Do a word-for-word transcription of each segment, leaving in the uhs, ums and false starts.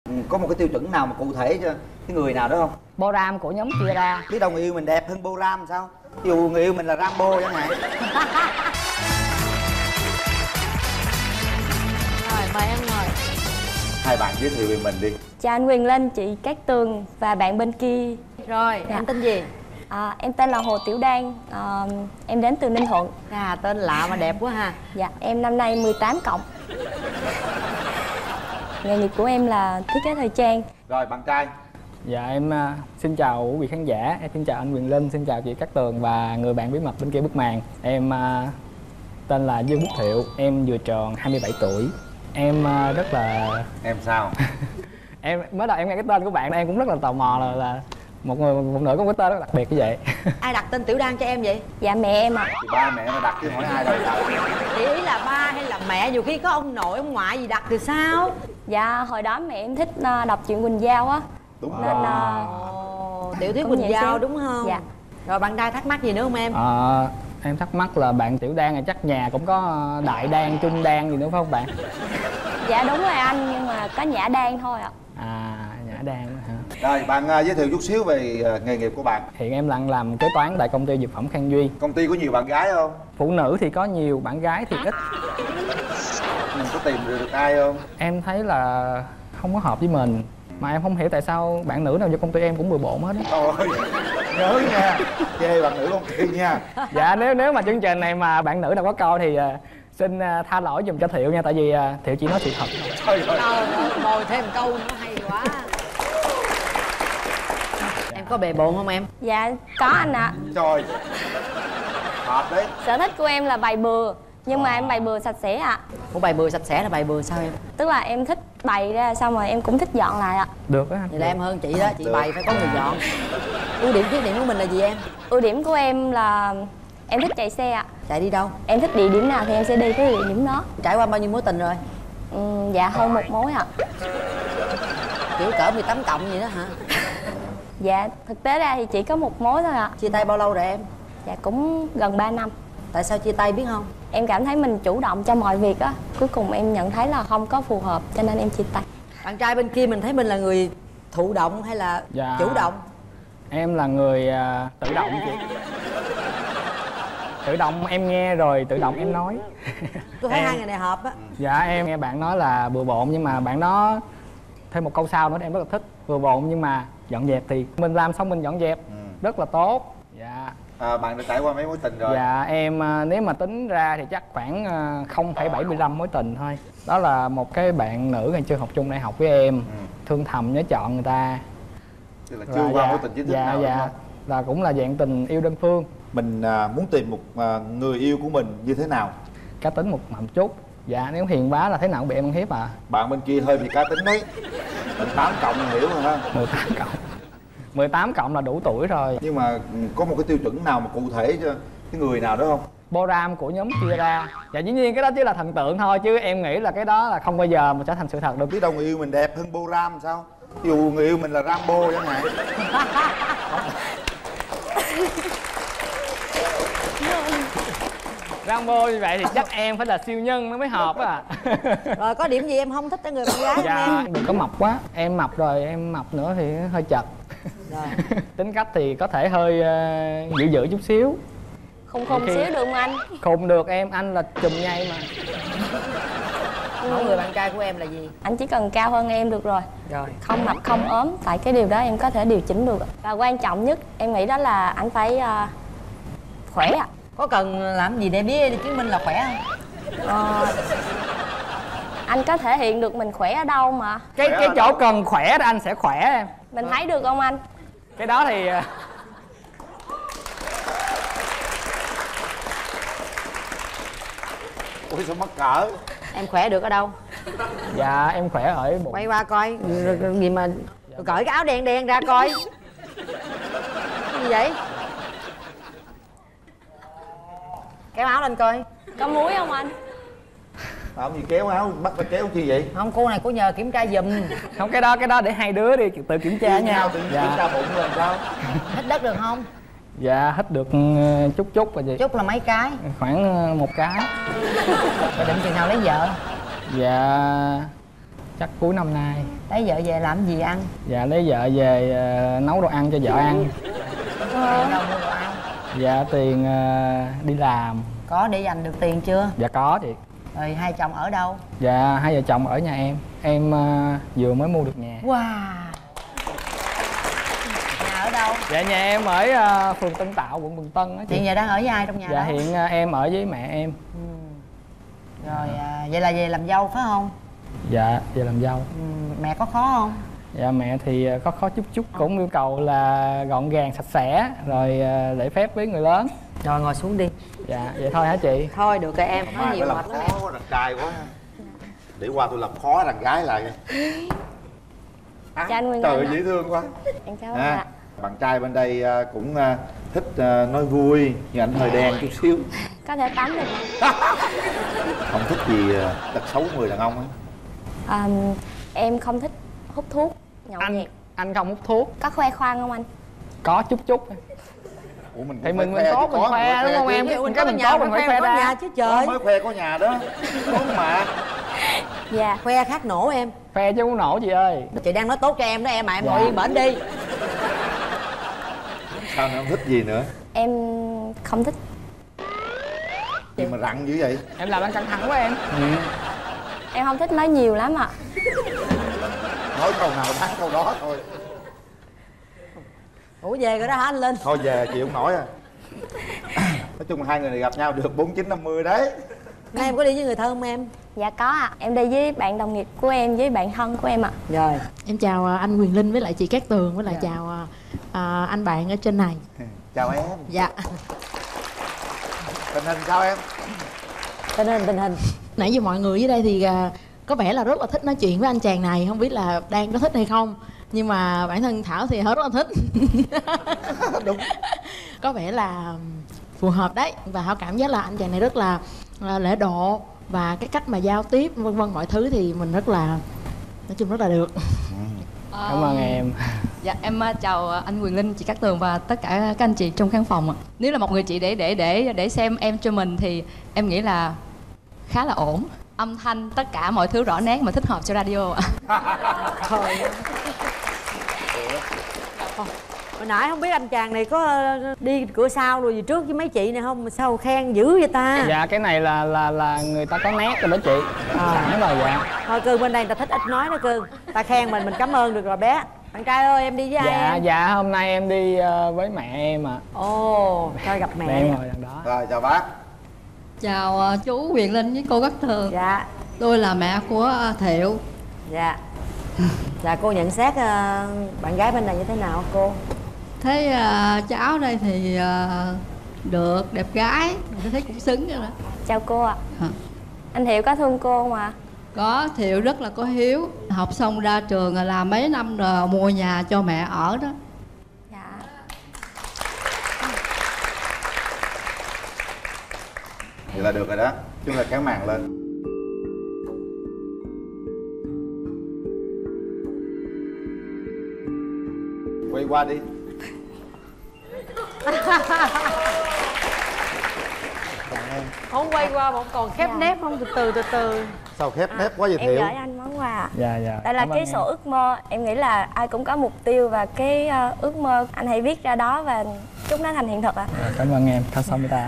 Có một cái tiêu chuẩn nào mà cụ thể cho cái người nào đó không? Boram của nhóm chia ra. Biết đâu người yêu mình đẹp hơn Boram sao? Ví dụ người yêu mình là Rambo chẳng hạn. Rồi mời em ngồi. Hai bạn giới thiệu về mình đi. Chào anh Quyền Linh, chị Cát Tường và bạn bên kia. Rồi Dạ. em tên gì? À, em tên là Hồ Tiểu Đan, à, em đến từ Ninh Thuận. À tên lạ mà đẹp quá ha. Dạ, em năm nay mười tám cộng. Nghề nghiệp của em là thiết kế thời trang. Rồi bạn trai. Dạ em uh, xin chào quý vị khán giả, em xin chào anh Quyền Linh, xin chào chị Cát Tường và người bạn bí mật bên kia bức màn. Em uh, tên là Dương Quốc Thiệu, em vừa tròn hai mươi bảy tuổi. Em uh, rất là... Em sao? Em mới đầu em nghe cái tên của bạn em cũng rất là tò mò là, là một người phụ nữ có một cái tên rất đặc biệt như vậy. Ai đặt tên Tiểu Đan cho em vậy? Dạ mẹ em ạ. Thì ba mẹ nó đặt chứ hỏi ai đâu đặt. Thì ý là ba hay là mẹ, nhiều khi có ông nội ông ngoại gì đặt thì sao? Dạ hồi đó mẹ em thích uh, đọc truyện Quỳnh Giao á. Đúng Nên rồi. uh, Ồ, Tiểu thuyết Cũng Quỳnh vậy Giao xíu. đúng không? Dạ. Rồi bạn trai thắc mắc gì nữa không em? À, em thắc mắc là bạn Tiểu Đan này chắc nhà cũng có Đại Đan, Trung Đan gì nữa phải không bạn? Dạ đúng rồi anh, nhưng mà có Nhã Đan thôi ạ. À, Nhã Đan hả? Rồi bạn uh, giới thiệu chút xíu về uh, nghề nghiệp của bạn. Hiện em đang làm kế toán tại công ty dược phẩm Khang Duy. Công ty có nhiều bạn gái không? Phụ nữ thì có nhiều, bạn gái thì ít. Mình có tìm được, được ai không? Em thấy là không có hợp với mình. Mà em không hiểu tại sao bạn nữ nào vô công ty em cũng bừa bộn hết á. Thôi nhớ nha, chê bạn nữ công ty nha. Dạ nếu nếu mà chương trình này mà bạn nữ nào có coi thì uh, xin uh, tha lỗi dùm cho Thiệu nha. Tại vì uh, Thiệu chỉ nói sự thật. Trời ơi. Trời ơi, bồi thêm câu nữa hay quá. Em có bề bộn không em? Dạ có anh ạ. Trời. Hợp đấy. Sở thích của em là bày bừa, nhưng mà em bày bừa sạch sẽ ạ. Ủa bày bừa sạch sẽ là bày bừa sao em? Tức là em thích bày ra xong rồi em cũng thích dọn lại ạ. Được á anh. Vậy là em hơn chị đó, chị Được. bày phải có người dọn. Ưu điểm khuyết điểm của mình là gì em? Ưu điểm của em là em thích chạy xe ạ. Chạy đi đâu? Em thích địa điểm nào thì em sẽ đi cái địa điểm đó. Trải qua bao nhiêu mối tình rồi? Ừ, dạ hơn một mối ạ. Kiểu cỡ mười tám cộng vậy đó hả? Dạ thực tế ra thì chỉ có một mối thôi ạ. Chia tay bao lâu rồi em? Dạ cũng gần ba năm. Tại sao chia tay biết không? Em cảm thấy mình chủ động cho mọi việc á. Cuối cùng em nhận thấy là không có phù hợp cho nên em chia tay. Bạn trai bên kia mình thấy mình là người thụ động hay là Dạ. chủ động? Em là người uh, tự động chị. Tự động em nghe rồi tự động em nói. Tôi thấy Em- hai người này hợp á. Dạ em nghe bạn nói là bừa bộn nhưng mà bạn đó thêm một câu sau nữa em rất là thích. Bừa bộn nhưng mà dọn dẹp thì mình làm xong mình dọn dẹp Ừ. rất là tốt. Dạ. À, bạn đã trải qua mấy mối tình rồi? Dạ em à, nếu mà tính ra thì chắc khoảng à, không phẩy bảy mươi lăm mối tình thôi. Đó là một cái bạn nữ ngày chưa học chung đại học với em. Ừ. Thương thầm nhớ chọn người ta. Tức là Và chưa qua dạ, mối tình chính thức dạ, nào dạ. đúng không? Là cũng là dạng tình yêu đơn phương. Mình à, muốn tìm một à, người yêu của mình như thế nào? Cá tính một một chút. Dạ nếu hiền quá là thế nào cũng bị em ăn hiếp à. Bạn bên kia hơi bị cá tính đấy. mười tám cộng mình hiểu rồi ha. mười tám cộng. mười tám cộng là đủ tuổi rồi. Nhưng mà ừ, có một cái tiêu chuẩn nào mà cụ thể cho cái người nào đó không? Boram của nhóm chia ra. Dạ dĩ nhiên cái đó chỉ là thần tượng thôi chứ em nghĩ là cái đó là không bao giờ mà trở thành sự thật được. Biết đâu người yêu mình đẹp hơn Boram sao? Ví dụ người yêu mình là Rambo chẳng hạn. Rambo như vậy thì chắc em phải là siêu nhân nó mới hợp á. Rồi có điểm gì em không thích ở người bạn gái không Dạ em? đừng có mập quá. Em mập rồi em mập nữa thì hơi chật. Rồi. Tính cách thì có thể hơi uh, dữ dữ chút xíu. Không không Ok. xíu được không anh? Khùng được em, anh là chùm nhây mà. Mẫu người bạn trai của em là gì? Anh chỉ cần cao hơn em được rồi. Rồi. Không mập không ốm. Tại cái điều đó em có thể điều chỉnh được. Và quan trọng nhất em nghĩ đó là anh phải uh, khỏe ạ. Có cần làm gì để biết để chứng minh là khỏe không? Ờ, anh có thể hiện được mình khỏe ở đâu mà. Cái Khỏe cái ở chỗ đâu? cần khỏe đó anh sẽ khỏe em. Mình thấy được không anh? Cái đó thì uh, Ôi sao mắc cỡ. Em khỏe được ở đâu? dạ em khỏe ở bụng. Quay qua coi rồi- rồi gì mà rồi cởi cái áo đen đen ra coi. Cái gì vậy? Kéo áo lên coi. Có muối không anh? Làm gì kéo áo, bắt phải kéo chi vậy? Không, cô này cô nhờ kiểm tra giùm. Không cái đó cái đó để hai đứa đi tự kiểm tra nhau. tự kiểm Dạ. tra bụng làm sao? Hít đất được không? Dạ hít được uh, chút chút rồi gì. Chút là mấy cái? Khoảng uh, một cái. Rồi định chừng nào lấy vợ? Dạ chắc cuối năm nay. Lấy vợ về làm gì ăn? Dạ lấy vợ về uh, nấu đồ ăn cho vợ ăn. Tiền đâu mua đồ ăn? Dạ tiền uh, đi làm. Có để dành được tiền chưa? Dạ có chị. Rồi hai chồng ở đâu? Dạ hai vợ chồng ở nhà em. Em uh, vừa mới mua được nhà. Wow. Nhà ở đâu? Dạ nhà em ở uh, phường Tân Tạo, quận Bình Tân á chị. Hiện giờ đang ở với ai trong nhà Dạ đó? hiện uh, em ở với mẹ em. Ừ. Rồi à, vậy là về làm dâu phải không? Dạ về làm dâu. Ừ, mẹ có khó không? Dạ mẹ thì có khó chút chút, cũng yêu cầu là gọn gàng sạch sẽ rồi lễ phép với người lớn. Rồi ngồi xuống đi. Dạ vậy thôi hả chị? Thôi được rồi em, nói Mai nhiều phải mệt làm lắm em. khó đàn trai quá. Để qua tôi làm khó đàn gái lại. À, Chào anh Nguyên trời Linh. dễ thương quá. Em chào À, anh ạ. bạn trai bên đây à, cũng à, thích à, nói vui, nhưng anh hơi đen chút xíu. Có thể tắm được không? Không thích gì à, tật xấu người đàn ông ấy. À, em không thích hút thuốc, nhậu Anh nhẹt. anh không hút thuốc. Có khoe khoang không anh? Có chút chút. Ủa mình Thì cũng mình phải mình khoe tốt chứ, mình có khoe phải đúng không chứ. em? Mình Mình có cái mình nhà, tốt mình mình phải khoe khoe có nhà ra. chứ Có trời. mới khoe có nhà đó. Đúng mà. Dạ. Khoe khác nổ em. Khoe chứ không nổ chị ơi. Chị đang nói tốt cho em đó em, mà em Dạ. ngồi yên bển đi. Sao nữa, không thích gì nữa? Em không thích. Gì mà rặn dữ vậy? Em làm anh căng thẳng quá em. Ừ. Em không thích nói nhiều lắm ạ. Nói câu nào bán câu đó thôi. Ủa về rồi đó hả anh Linh? Thôi về chịu không nổi à. Nói chung là hai người này gặp nhau được bốn chín năm mươi đấy. Nay em có đi với người thân không em? Dạ có ạ. Em đi với bạn đồng nghiệp của em, với bạn thân của em ạ. Rồi. Em chào à, anh Quyền Linh với lại chị Cát Tường, với lại chào à, à, anh bạn ở trên này. Chào em. Dạ. Tình hình sao em? Tình hình tình hình. Nãy giờ mọi người dưới đây thì à, có vẻ là rất là thích nói chuyện với anh chàng này, không biết là đang có thích hay không. Nhưng mà bản thân Thảo thì rất là thích. Đúng. Có vẻ là phù hợp đấy. Và Thảo cảm giác là anh chàng này rất là à, lễ độ. Và cái cách mà giao tiếp vân vân mọi thứ thì mình rất là, nói chung rất là được. Cảm ơn em. Dạ em uh, chào uh, anh Quyền Linh, chị Cát Tường và tất cả các anh chị trong khán phòng ạ. Nếu là một người chị để để để để xem em cho mình thì em nghĩ là khá là ổn. Âm thanh tất cả mọi thứ rõ nét mà thích hợp cho radio ạ. Thôi. Hồi nãy không biết anh chàng này có ờ, đi cửa sau rồi gì trước với mấy chị này không mà sao khen dữ vậy ta? Dạ cái này là là là người ta có nét rồi đó chị. À. Sẵn rồi dạ. Thôi Cương bên đây người ta thích ít nói đó Cương. Ta khen mình mình cảm ơn được rồi bé. Bạn trai ơi em đi với ai Dạ em? dạ hôm nay em đi uh, với mẹ em ạ. À. Ồ, thôi gặp mẹ. Mẹ em ngồi đằng đó. Rồi chào bác. Chào uh, chú Quyền Linh với cô Cát Tường. Dạ. Tôi là mẹ của uh, Thiệu. Dạ. Dạ cô nhận xét uh, bạn gái bên này như thế nào cô? Thấy uh, cháu đây thì uh, được, đẹp gái, tôi thấy cũng xứng rồi đó. Chào cô ạ. Hả? Anh Thiệu có thương cô không ạ? Có, Thiệu rất là có hiếu. Học xong ra trường là làm mấy năm rồi mua nhà cho mẹ ở đó. Dạ. Vậy là được rồi đó. Chúng ta kéo màn lên. Quay qua đi. Không quay qua một còn khép Dạ. nép không, từ từ từ từ. Sao khép nép quá vậy Em Thiệu? gửi anh món quà. Dạ dạ. Đây là Cảm ơn cái em. sổ ước mơ. Em nghĩ là ai cũng có mục tiêu và cái uh, ước mơ anh hãy viết ra đó và chúc nó thành hiện thực ạ. Dạ, cảm ơn em. Kamsahamnida.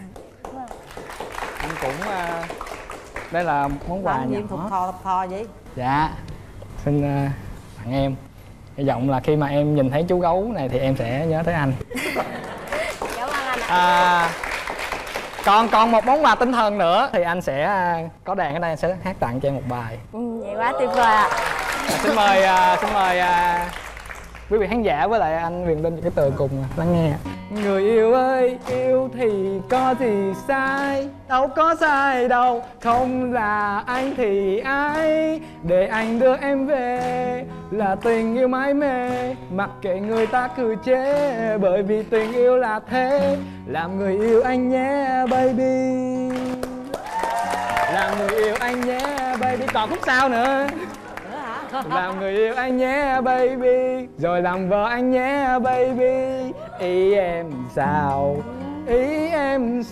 Anh cũng uh, đây là món quà Làm gì thục nhỏ. thò thục thò vậy? Dạ. Xin uh, tặng em. Hy vọng là khi mà em nhìn thấy chú gấu này thì em sẽ nhớ tới anh. Cảm ơn anh ạ. À, còn còn một món quà tinh thần nữa thì anh sẽ à, có đàn ở đây, anh sẽ hát tặng cho em một bài. Ừ, vậy quá tuyệt vời ạ. À, xin mời à, xin mời à, quý vị khán giả với lại anh Quyền Linh cái từ cùng lắng nghe. Người yêu ơi, yêu thì có gì sai, đâu có sai đâu, không là anh thì ai, để anh đưa em về là tình yêu mãi mê, mặc kệ người ta cười chê, bởi vì tình yêu là thế, làm người yêu anh nhé baby, làm người yêu anh nhé baby. Còn khúc sau nữa. Làm người yêu anh nhé baby, rồi làm vợ anh nhé baby. Ý em sao, ý em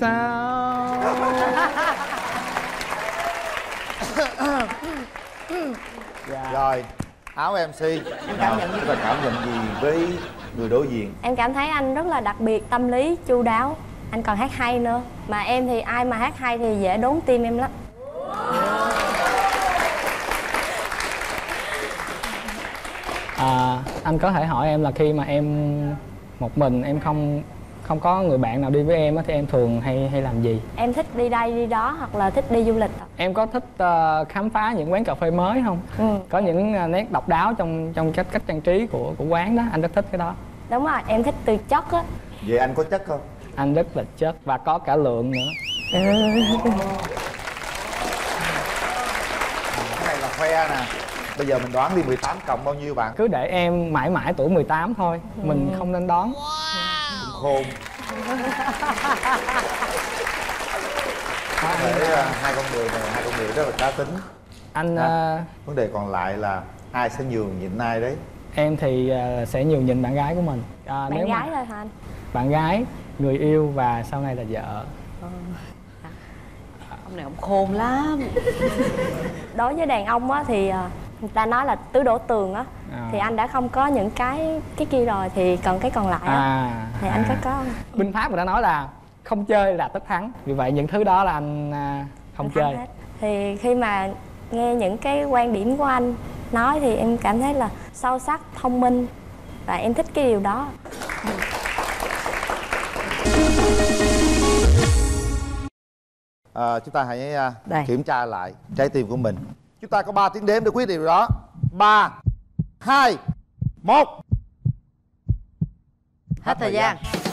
sao. Dạ. Rồi, áo em xê. cảm nhận Chúng ta cảm nhận gì với người đối diện? Em cảm thấy anh rất là đặc biệt, tâm lý, chu đáo. Anh còn hát hay nữa. Mà em thì ai mà hát hay thì dễ đốn tim em lắm. À, anh có thể hỏi em là khi mà em một mình, em không không có người bạn nào đi với em á, thì em thường hay hay làm gì? Em thích đi đây đi đó hoặc là thích đi du lịch. Em có thích uh, khám phá những quán cà phê mới không? Ừ. Có những uh, nét độc đáo trong trong cách cách trang trí của của quán đó, anh rất thích cái đó. Đúng rồi, em thích từ chất á. Vậy anh có chất không? Anh rất là chất và có cả lượng nữa. Cái này là khoe nè. Bây giờ mình đoán đi, mười tám cộng bao nhiêu bạn? Cứ để em mãi mãi tuổi mười tám thôi, mình không nên đoán. Khôn. Để uh, hai con người này, hai con người rất là cá tính. Anh À. uh, Vấn đề còn lại là ai sẽ nhường nhịn ai đấy? em thì uh, sẽ nhường nhịn bạn gái của mình. À, Bạn nếu gái mà thôi hả anh? bạn gái, người yêu và sau này là vợ. Ông này ông khôn lắm. Đối với đàn ông á thì à, người ta nói là tứ đổ tường á. À. Thì anh đã không có những cái cái kia rồi thì cần cái còn lại á. À, Thì anh có à. có không? Binh pháp người ta nói là không chơi là tất thắng. Vì vậy những thứ đó là anh à, không Anh thắng chơi. hết. Thì khi mà nghe những cái quan điểm của anh nói thì em cảm thấy là sâu sắc, thông minh. Và em thích cái điều đó. À, chúng ta hãy uh, Đây. kiểm tra lại trái tim của mình. Chúng ta có ba tiếng đếm để quyết điều đó. Ba, hai, một. Hết thời gian.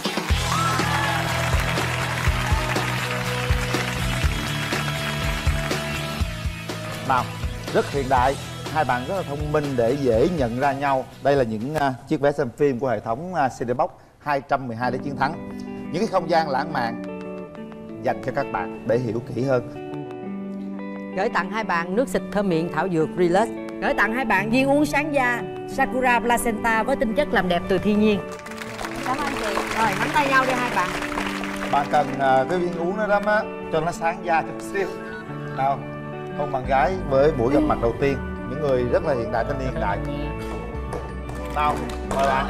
Nào, rất hiện đại. Hai bạn rất là thông minh để dễ nhận ra nhau. Đây là những uh, chiếc vé xem phim của hệ thống uh, xê đê Box hai trăm mười hai để chiến thắng. Những cái không gian lãng mạn dành cho các bạn để hiểu kỹ hơn. Gửi tặng hai bạn nước xịt thơm miệng thảo dược Relax. Gửi tặng hai bạn viên uống sáng da Sakura Placenta với tinh chất làm đẹp từ thiên nhiên. Cảm ơn chị. Rồi, nắm tay nhau đi hai bạn. Bạn cần uh, cái viên uống đó lắm á, cho nó sáng da chút xíu. Nào, hôn bạn gái với buổi gặp mặt đầu tiên. Những người rất là hiện đại, thanh niên hiện đại. Nào, mời bạn.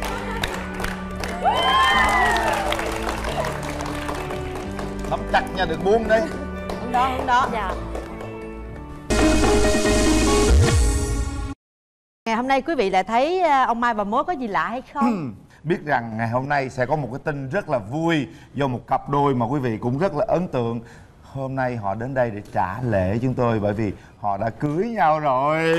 Nắm chặt nha, đừng buông đấy. Hướng đó, hướng đó. Dạ. Ngày hôm nay quý vị lại thấy ông Mai và Mối có gì lạ hay không? Biết rằng ngày hôm nay sẽ có một cái tin rất là vui do một cặp đôi mà quý vị cũng rất là ấn tượng. Hôm nay họ đến đây để trả lễ chúng tôi bởi vì họ đã cưới nhau rồi.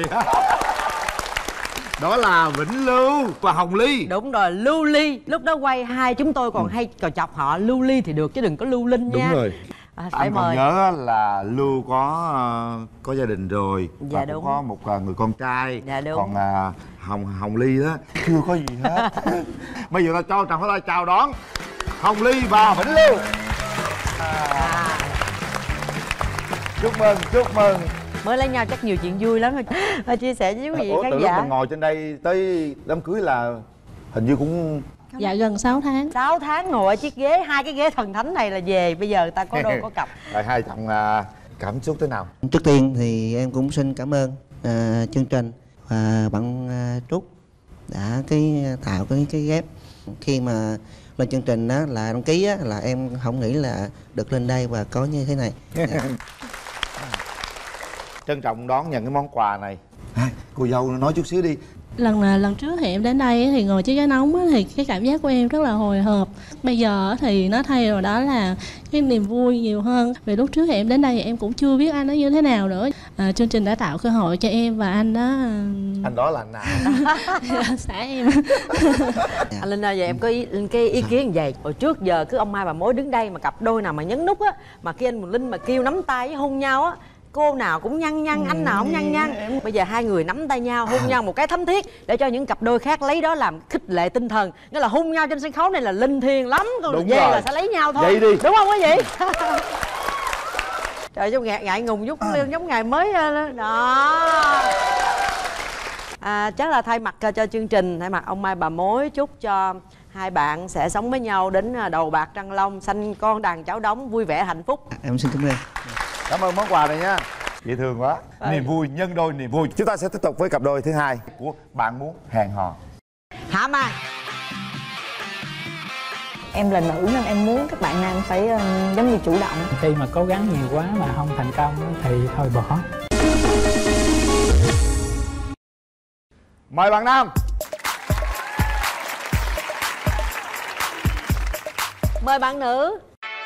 Đó là Vĩnh Lưu và Hồng Ly. Đúng rồi, Lưu Ly. Lúc đó quay hai chúng tôi còn hay cò chọc họ Lưu Ly thì được chứ đừng có Lưu Linh nha. Đúng rồi. À, phải Anh còn mời. nhớ là Lưu có uh, có gia đình rồi. Dạ và đúng. cũng có một uh, người con trai. Dạ đúng. Còn uh, Hồng Hồng Ly đó chưa có gì hết. Bây giờ ta cho tràng pháo tay chào đón Hồng Ly và Vĩnh Lưu. À. Chúc mừng, chúc mừng. Mới lấy nhau chắc nhiều chuyện vui lắm mà chia sẻ với quý vị Ủa, khán từ lúc giả. mình ngồi trên đây tới đám cưới là hình như cũng Dạ gần sáu tháng. sáu tháng ngồi ở chiếc ghế, hai cái ghế thần thánh này là về. Bây giờ ta có đôi có cặp. rồi. Hai chồng uh, cảm xúc thế nào? Trước tiên thì em cũng xin cảm ơn uh, chương trình và bạn uh, Trúc đã cái tạo cái cái ghép. Khi mà lên chương trình đó là đăng ký á, là em không nghĩ là được lên đây và có như thế này. Trân trọng đón nhận cái món quà này. À, cô dâu nói chút xíu đi. Lần lần trước thì em đến đây thì ngồi chiếc ghế nóng á, thì cái cảm giác của em rất là hồi hộp. Bây giờ thì nó thay rồi, đó là cái niềm vui nhiều hơn. Vì lúc trước thì em đến đây thì em cũng chưa biết anh nó như thế nào nữa. À, chương trình đã tạo cơ hội cho em và anh đó. Anh đó là anh nào? Xã em. Anh Linh ơi, vậy em có ý, cái ý kiến gì? Hồi trước giờ cứ ông Mai bà Mối đứng đây mà cặp đôi nào mà nhấn nút á, mà khi anh Linh mà kêu nắm tay với hôn nhau á, cô nào cũng nhăn nhăn, anh nào cũng nhăn nhăn. Bây giờ hai người nắm tay nhau hôn nhau một cái thấm thiết để cho những cặp đôi khác lấy đó làm khích lệ tinh thần. Nghĩa là hôn nhau trên sân khấu này là linh thiêng lắm. Còn Đúng về rồi. là sẽ lấy nhau thôi. Vậy đi. Đúng không quý vị? Trời, giống ngại, ngại ngùng chút giống ngày mới đó. À, chắc là thay mặt cho chương trình, thay mặt ông Mai bà Mối chúc cho hai bạn sẽ sống với nhau đến đầu bạc trăng long, sanh con đàn cháu đống, vui vẻ hạnh phúc. Em xin cảm ơn. Cảm ơn món quà này nha. dễ thương quá. Niềm vui nhân đôi niềm vui. Chúng ta sẽ tiếp tục với cặp đôi thứ hai của Bạn Muốn Hẹn Hò. Hả Mai? Em là nữ nên em muốn các bạn nam phải um, giống như chủ động. Khi mà cố gắng nhiều quá mà không thành công thì thôi bỏ. Mời bạn nam. Mời bạn nữ.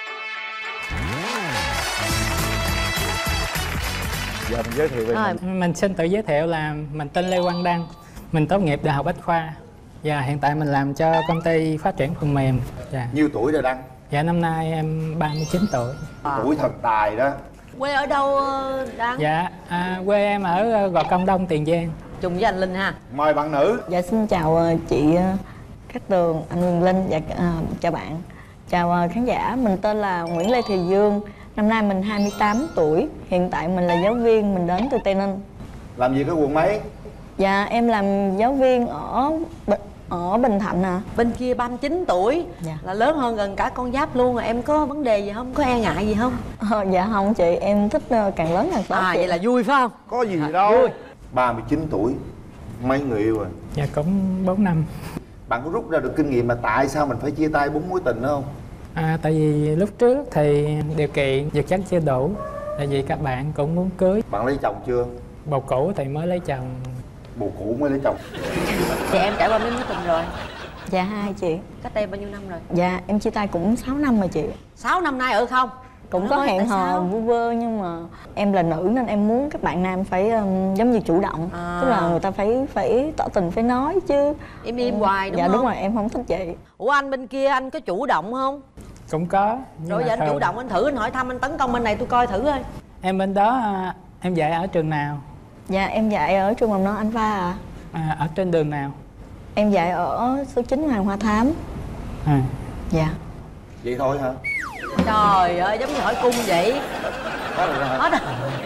Giờ mình giới thiệu về Rồi. mình. Mình xin tự giới thiệu là mình tên Lê Quang Đăng. Mình tốt nghiệp Đại học Bách Khoa. Và hiện tại mình làm cho công ty phát triển phần mềm. Dạ. Nhiêu tuổi rồi Đăng? Dạ năm nay em ba mươi chín tuổi. À. Tuổi thần tài đó. Quê ở đâu Đăng? Dạ à, quê em ở Gò Công Đông, Tiền Giang. Chung với anh Linh ha. Mời bạn nữ. Dạ xin chào uh, chị uh, Cát Tường, anh Quyền Linh và uh, chào bạn. Chào uh, khán giả, mình tên là Nguyễn Lê Thị Dương. Năm nay mình hai mươi tám tuổi. Hiện tại mình là giáo viên, mình đến từ Tây Ninh. Làm gì có quận mấy? Dạ em làm giáo viên ở ở Bình Thạnh à. Bên kia ba mươi chín tuổi. Dạ. Là lớn hơn gần cả con Giáp luôn rồi. Em có vấn đề gì không? Có e ngại gì không? Ờ, dạ không chị, em thích uh, càng lớn càng tốt. À chị. vậy là vui phải không? Có gì đâu. Vui. ba mươi chín tuổi. Mấy người yêu rồi? Dạ cũng bốn năm. Bạn có rút ra được kinh nghiệm mà tại sao mình phải chia tay bốn mối tình đó không? À, tại vì lúc trước thì điều kiện vật chất chưa đủ. Tại vì các bạn cũng muốn cưới. Bạn lấy chồng chưa? Bầu cũ thì mới lấy chồng. Bồ cũ mới lấy chồng. Thì em trải qua mấy mối tình rồi? Dạ hai chị. Cách đây bao nhiêu năm rồi? Dạ em chia tay cũng sáu năm rồi chị. sáu năm nay ở không? Cũng Nó có mới hẹn tại hò sao? vu vơ nhưng mà em là nữ nên em muốn các bạn nam phải um, giống như chủ động. À. Tức là người ta phải phải tỏ tình, phải nói chứ. Im im hoài đúng dạ, không? đúng rồi, em không thích vậy. Ủa anh bên kia anh có chủ động không? Cũng có. nhưng Rồi mà giờ anh thường- chủ động anh thử anh hỏi thăm anh tấn công bên này tôi coi thử coi. Em bên đó à, em dạy ở trường nào? Dạ em dạy ở trường mầm non Anh Pha à. À, ở trên đường nào? Em dạy ở số chín Hoàng Hoa Thám. À. Dạ. Vậy thôi hả? Trời ơi giống như hỏi cung vậy. Hết rồi hả? Hết rồi.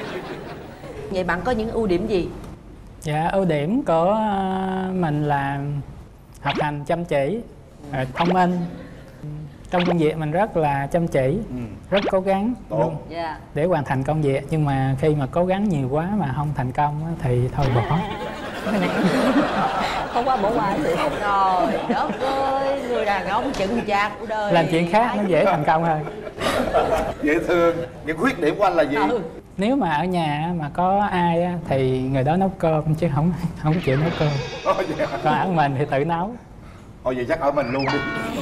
Vậy bạn có những ưu điểm gì? Dạ ưu điểm của à, mình là học hành chăm chỉ, rồi thông minh. Trong công việc mình rất là chăm chỉ, Ừ. rất cố gắng Tốt. Dạ. để hoàn thành công việc. Nhưng mà khi mà cố gắng nhiều quá mà không thành công á, thì thôi bỏ. Không qua bỏ qua chị. Trời đất ơi, người đàn ông chững chạc của đời. Làm chuyện khác nó dễ thành công hơn. Dễ thương. Những khuyết điểm của anh là gì? Ừ. Nếu mà ở nhà mà có ai á, thì người đó nấu cơm chứ không không chịu nấu cơm. Ồ, vậy hả? Còn ở mình thì tự nấu. Thôi vậy chắc ở mình luôn đi.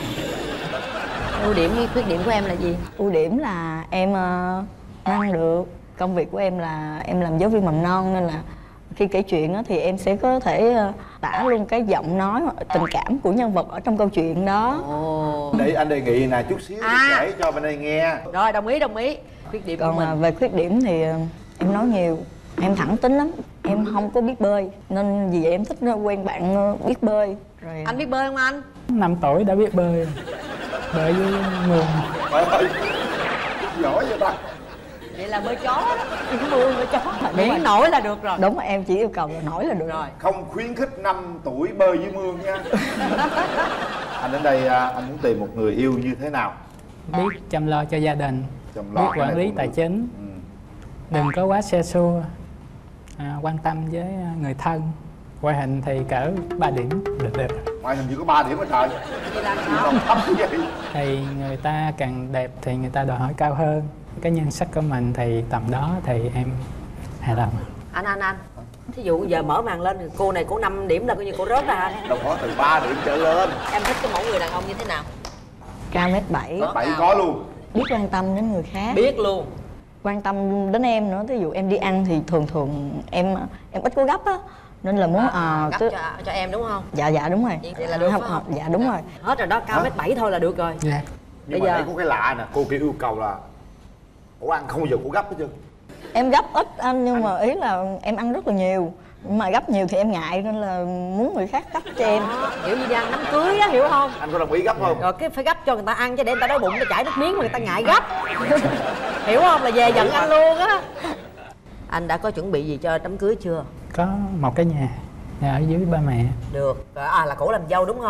Ưu điểm hay khuyết điểm của em là gì? Ưu điểm là em uh, năng được. Công việc của em là em làm giáo viên mầm non nên là khi kể chuyện á, thì em sẽ có thể uh, tả luôn cái giọng nói hoặc tình cảm của nhân vật ở trong câu chuyện đó. Ồ. Để anh đề nghị nè chút xíu À. kể cho bên đây nghe. Rồi đồng ý đồng ý. Khuyết điểm của Còn mình. uh, về khuyết điểm thì uh, em nói nhiều. Em thẳng tính lắm. Em không có biết bơi nên vì vậy em thích uh, quen bạn uh, biết bơi. Rồi Anh biết bơi không anh? Năm tuổi đã biết bơi rồi. Bơi với mương. Trời ơi, giỏi vậy ta. Vậy là bơi chó đó. Cái mương bơi chó. Đúng rồi. Miễn nổi là được rồi. đúng rồi, em chỉ yêu cầu là nổi là được. Rồi. Không khuyến khích năm tuổi bơi với mương nha. Anh đến đây à, anh muốn tìm một người yêu như thế nào? Biết chăm lo cho gia đình, Chăm lo biết cái này quản lý cũng tài được. chính, Ừ. đừng có quá xe xua, à, quan tâm với người thân. Ngoại hình thì cỡ ba điểm được được. Ngoại hình chỉ có ba điểm hết trời. Vậy là sao? Không thấp như vậy. Thì người ta càng đẹp thì người ta đòi hỏi cao hơn. Cái nhan sắc của mình thì tầm đó thì em hài lòng. Anh anh anh. Thí dụ giờ mở màn lên thì cô này cô năm điểm là coi như cô rớt ra hả? Đâu có từ ba điểm trở lên. Em thích cái mẫu người đàn ông như thế nào? Cao mét bảy, Bảy có luôn. biết quan tâm đến người khác, Biết luôn. quan tâm đến em nữa. Ví dụ em đi ăn thì thường thường em em ít có gấp á nên là muốn à, Gấp cứ- cho, cho em đúng không? dạ dạ đúng rồi. Vậy là được phải không? Dạ đúng rồi. Hết rồi đó, cao Hả? mét bảy thôi là được rồi. Dạ. Nhưng Bây mà giờ- nãy có cái lạ nè, cô kia yêu cầu là ủa ăn không bao giờ cô gấp hết trơn. Em gấp ít anh nhưng mà ý là em ăn rất là nhiều. Nhưng mà gấp nhiều thì em ngại nên là muốn người khác gấp cho em. Đó, kiểu như đi ăn đám cưới á, hiểu không? Anh có đồng ý gấp không? Rồi cái phải gấp cho người ta ăn chứ để người ta đói bụng người ta chảy nước miếng mà người ta ngại gấp. Hiểu không? Là về giận anh luôn á. Anh đã có chuẩn bị gì cho đám cưới chưa? Có một cái nhà, nhà ở dưới ba mẹ. Được. Rồi, à là cổ làm dâu đúng không?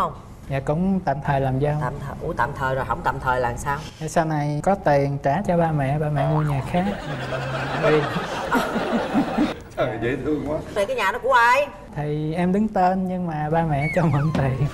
Dạ cũng tạm thời làm dâu. Tạm thời, ủa tạm thời rồi, không tạm thời là sao? Dạ, sau này có tiền trả cho ba mẹ, ba mẹ mua nhà khác riêng. Trời dễ thương quá. Vậy cái nhà đó của ai? Thì em đứng tên nhưng mà ba mẹ cho mượn tiền.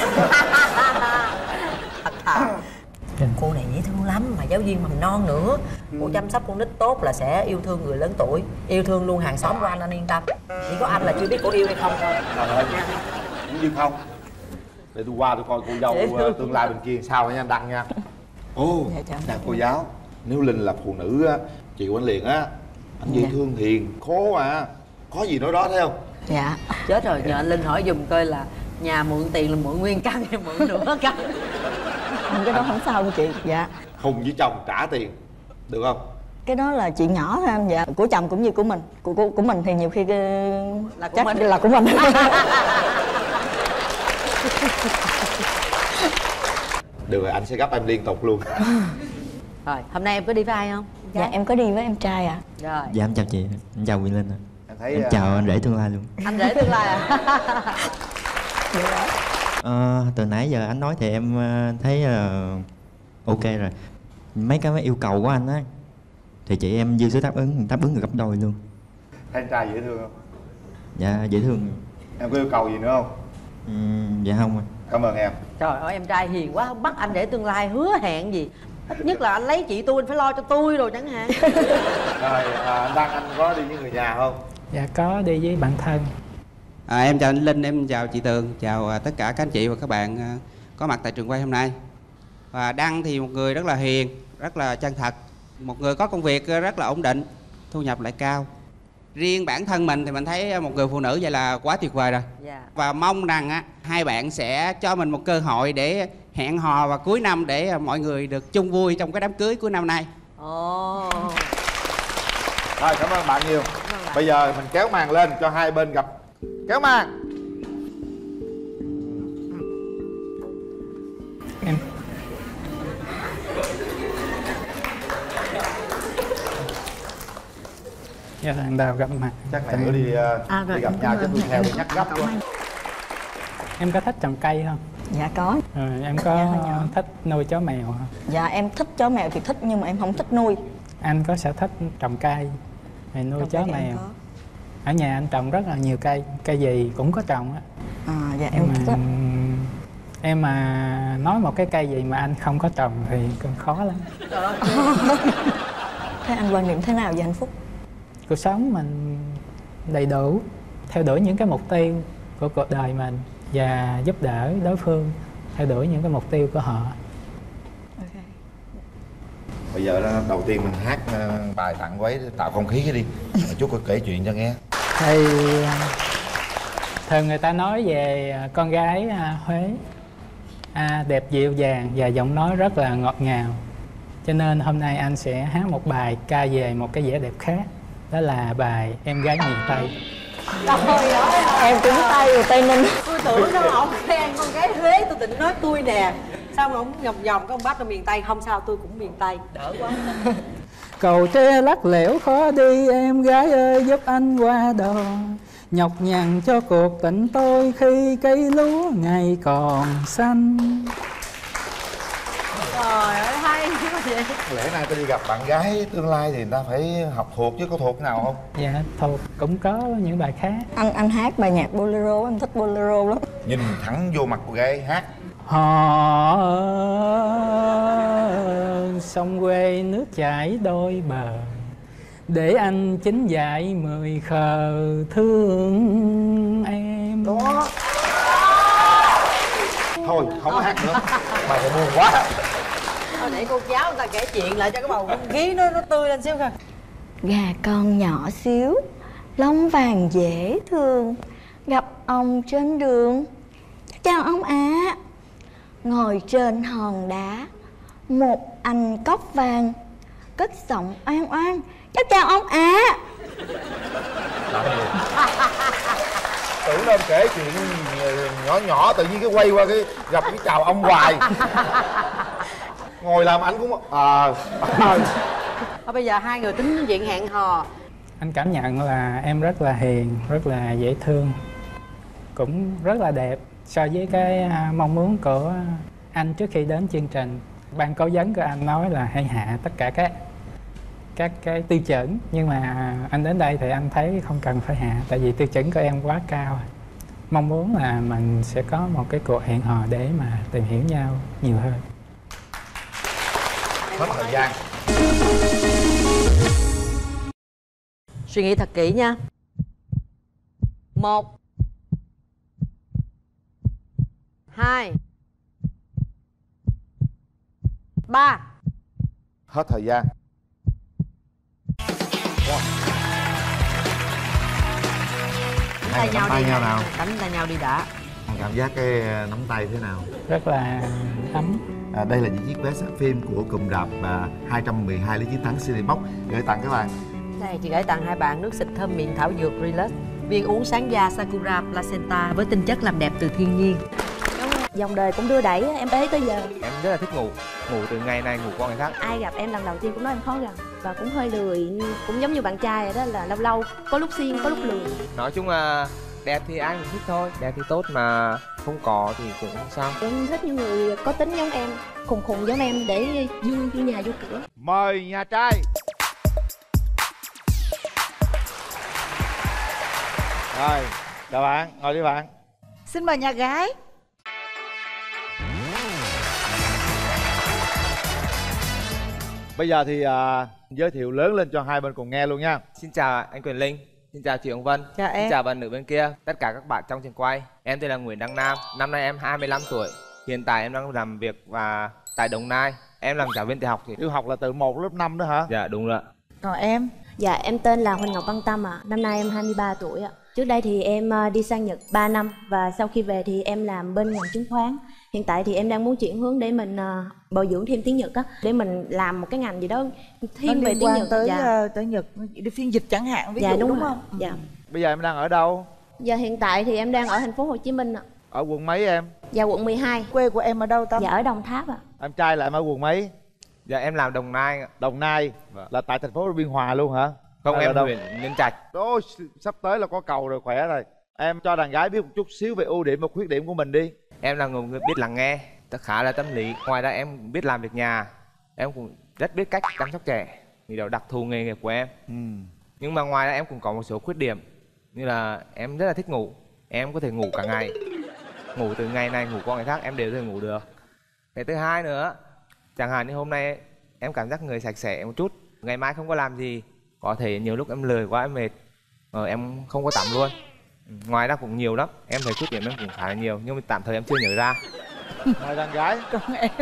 Thật thà. Cô này dễ thương lắm, mà giáo viên mầm non nữa. Cô chăm sóc con nít tốt là sẽ yêu thương người lớn tuổi, yêu thương luôn hàng xóm của anh, anh yên tâm. Chỉ có anh là chưa biết cô yêu hay không thôi. Trời ơi, cũng yêu không? Để tôi qua tôi coi cô dâu uh, tương lai bên kia sao nha anh Đăng nha. Ồ, chào cô giáo. Nếu Linh là phụ nữ á, chịu anh liền á. Anh dễ thương hiền, khố à. Có gì nói đó thấy không? Dạ. Chết rồi, nhờ anh Linh hỏi dùm coi là nhà mượn tiền là mượn nguyên căn hay mượn nửa căn? Cái đó không sao chị. Dạ. Hùng với chồng trả tiền, được không? Cái đó là chuyện nhỏ thôi anh. Dạ. Của chồng cũng như của mình. Của của, của mình thì nhiều khi Là của chắc mình. là của mình. Được rồi, anh sẽ gấp em liên tục luôn. Rồi, hôm nay em có đi với ai không? Dạ em có đi với em trai ạ. À. Rồi. Dạ em chào chị, em chào Quyền Linh ạ. Em thấy Em uh... chào anh rể tương lai luôn. Anh rể tương lai à? Ờ, từ nãy giờ anh nói thì em thấy uh, ok rồi. Mấy cái yêu cầu của anh á thì chị em dư sức đáp ứng, đáp ứng được gấp đôi luôn. Thấy anh trai dễ thương không? Dạ dễ thương. Em có yêu cầu gì nữa không? Ừ, dạ không ạ. Cảm ơn em. Trời ơi, em trai hiền quá, không bắt anh rể tương lai hứa hẹn gì. Ít nhất là anh lấy chị tôi, anh phải lo cho tôi rồi chẳng hạn. Rồi, à, anh Đăng anh có đi với người nhà không? Dạ có đi với bạn thân. À, em chào anh Linh, em chào chị Tường, chào à, tất cả các anh chị và các bạn à, có mặt tại trường quay hôm nay. Và Đăng thì một người rất là hiền, rất là chân thật, một người có công việc rất là ổn định, thu nhập lại cao. Riêng bản thân mình thì mình thấy một người phụ nữ vậy là quá tuyệt vời rồi. Dạ. Và mong rằng á, hai bạn sẽ cho mình một cơ hội để hẹn hò vào cuối năm để mọi người được chung vui trong cái đám cưới cuối năm nay. Ồ. Rồi, cảm ơn bạn nhiều. Bạn. Bây giờ mình kéo màn lên cho hai bên gặp. Kéo màn. Em Dạ thằng Đào gặp mặt. Chắc này nữa đi, uh, À, rồi, đi gặp nhau chứ tôi theo đi nhắc gấp quá. Em có thích trồng cây không? Dạ có. Rồi em có Dạ, thích nuôi chó mèo không? Dạ em thích chó mèo thì thích nhưng mà em không thích nuôi. Anh có sở thích trồng cây hay nuôi Trồng chó cây thì em mèo? có. Ở nhà anh trồng rất là nhiều cây, cây gì cũng có trồng á. À dạ Nhưng em mà thích á. em mà nói một cái cây gì mà anh không có trồng thì còn khó lắm. Thế anh quan niệm thế nào về hạnh phúc? Cuộc sống mình đầy đủ, theo đuổi những cái mục tiêu của cuộc đời mình và giúp đỡ đối phương theo đuổi những cái mục tiêu của họ. Okay. Bây giờ đó, đầu tiên mình hát uh, bài tặng quấy tạo không khí cái đi. Chút có kể chuyện cho nghe. Thì thường người ta nói về con gái Huế à, đẹp dịu dàng và giọng nói rất là ngọt ngào. Cho nên hôm nay anh sẽ hát một bài ca về một cái vẻ đẹp khác. Đó là bài Em Gái Miền Tây. Trời ơi, Em cũng Tây rồi Tây Ninh. tôi tưởng đâu ông khen con gái Huế, tôi định nói tôi nè. Sao mà ông vòng vòng có ông bắt ở miền Tây? Không sao, tôi cũng miền Tây, đỡ quá. Cầu tre lắc lẻo khó đi, em gái ơi giúp anh qua đò. Nhọc nhằn cho cuộc tình tôi khi cây lúa ngày còn xanh. Trời ơi, hay quá vậy. Lẽ nay tôi đi gặp bạn gái tương lai thì người ta phải học thuộc chứ, có thuộc cái nào không? Dạ thuộc, cũng có những bài khác. Anh anh hát bài nhạc bolero, em thích bolero lắm. Nhìn thẳng vô mặt cô gái hát. Họ sông quê nước chảy đôi bờ, để anh chính dạy mười khờ thương em. Đó. Thôi không có hát nữa, bài này buồn quá. Thôi để cô giáo người ta kể chuyện lại cho cái bầu không khí nó nó tươi lên xíu coi. Gà con nhỏ xíu, lông vàng dễ thương, gặp ông trên đường. Chào ông ạ. À. Ngồi trên hòn đá, một anh cóc vàng cất giọng oan oan. Cháu chào ông ạ. À. Tưởng đâu kể chuyện nhỏ nhỏ tự nhiên cái quay qua cái gặp cái chào ông hoài. Ngồi làm anh cũng à, à. Thôi bây giờ hai người tính chuyện hẹn hò. Anh cảm nhận là em rất là hiền, rất là dễ thương, cũng rất là đẹp. So với cái à, mong muốn của anh trước khi đến chương trình, ban cố vấn của anh nói là hãy hạ tất cả các các cái tiêu chuẩn, nhưng mà anh đến đây thì anh thấy không cần phải hạ, tại vì tiêu chuẩn của em quá cao. Mong muốn là mình sẽ có một cái cuộc hẹn hò để mà tìm hiểu nhau nhiều hơn. Hết thời gian. Suy nghĩ thật kỹ nha. Một, hai, ba. Hết thời gian. Đánh tay nhau tay đi. nhau nào. Đánh tay nhau đi đã. Cảm giác cái nắm tay thế nào? Rất là ấm. À, đây là những chiếc vé xem phim của cụm rạp à, hai trăm mười hai lý chiến thắng Cinebox gửi tặng các bạn. Đây, chị gửi tặng hai bạn nước xịt thơm miệng thảo dược Relax, viên uống sáng da Sakura Placenta với tinh chất làm đẹp từ thiên nhiên. Dòng đời cũng đưa đẩy, em ế tới giờ. Em rất là thích ngủ, ngủ từ ngày này ngủ qua ngày khác. Ai gặp em lần đầu tiên cũng nói em khó gần và cũng hơi lười, cũng giống như bạn trai vậy đó, là lâu lâu có lúc siêng có lúc lười. Nói chung là đẹp thì ai cũng thích thôi, đẹp thì tốt mà không có thì cũng không sao. Em thích những người có tính giống em, khùng khùng giống em để vui như nhà vô cửa. Mời nhà trai. Rồi, chào bạn, ngồi đi bạn. Xin mời nhà gái. Bây giờ thì à, giới thiệu lớn lên cho hai bên cùng nghe luôn nha. Xin chào anh Quyền Linh, xin chào chị Hồng Vân, chào em. Xin chào bạn nữ bên kia, tất cả các bạn trong trường quay. Em tên là Nguyễn Đăng Nam, năm nay em hai mươi lăm tuổi. Hiện tại em đang làm việc và tại Đồng Nai. Em làm giáo viên tiểu học. Thì tiểu học là từ một lớp năm đó hả? Dạ đúng rồi. Còn em? Dạ em tên là Huỳnh Ngọc Văn Tâm ạ. À. Năm nay em hai mươi ba tuổi ạ. À. Trước đây thì em đi sang Nhật ba năm và sau khi về thì em làm bên ngành chứng khoán. Hiện tại thì em đang muốn chuyển hướng để mình uh, bồi dưỡng thêm tiếng Nhật á, để mình làm một cái ngành gì đó thiên về tiếng Nhật. Tới dạ. uh, tới Nhật, đi phiên dịch chẳng hạn, ví dạ, dụ đúng, đúng không? Dạ. Bây giờ em đang ở đâu? Dạ hiện tại thì em đang ở thành phố Hồ Chí Minh ạ. Ở quận mấy em? Dạ quận mười hai. Quê của em ở đâu Tâm? Dạ ở Đồng Tháp ạ. Em trai là em ở quận mấy? Dạ em làm Đồng Nai. Đồng Nai vâng. Là tại thành phố Biên Hòa luôn hả? Không, hay em huyện Nhân Trạch. Ôi, sắp tới là có cầu rồi, khỏe rồi. Em cho đàn gái biết một chút xíu về ưu điểm và khuyết điểm của mình đi. Em là người biết lắng nghe, khá là tâm lý. Ngoài ra em biết làm việc nhà, em cũng rất biết cách chăm sóc trẻ, vì đó đặc thù nghề nghiệp của em. ừ. Nhưng mà ngoài ra em cũng có một số khuyết điểm, như là em rất là thích ngủ. Em có thể ngủ cả ngày, ngủ từ ngày này ngủ qua ngày khác em đều có thể ngủ được. Cái thứ hai nữa, chẳng hạn như hôm nay em cảm giác người sạch sẽ một chút, ngày mai không có làm gì, có thể nhiều lúc em lười quá em mệt, ờ, em không có tắm luôn. Ngoài ra cũng nhiều lắm, em thấy khuyết điểm em cũng khá là nhiều, nhưng mà tạm thời em chưa nhớ ra. Mời đàn gái. Còn em?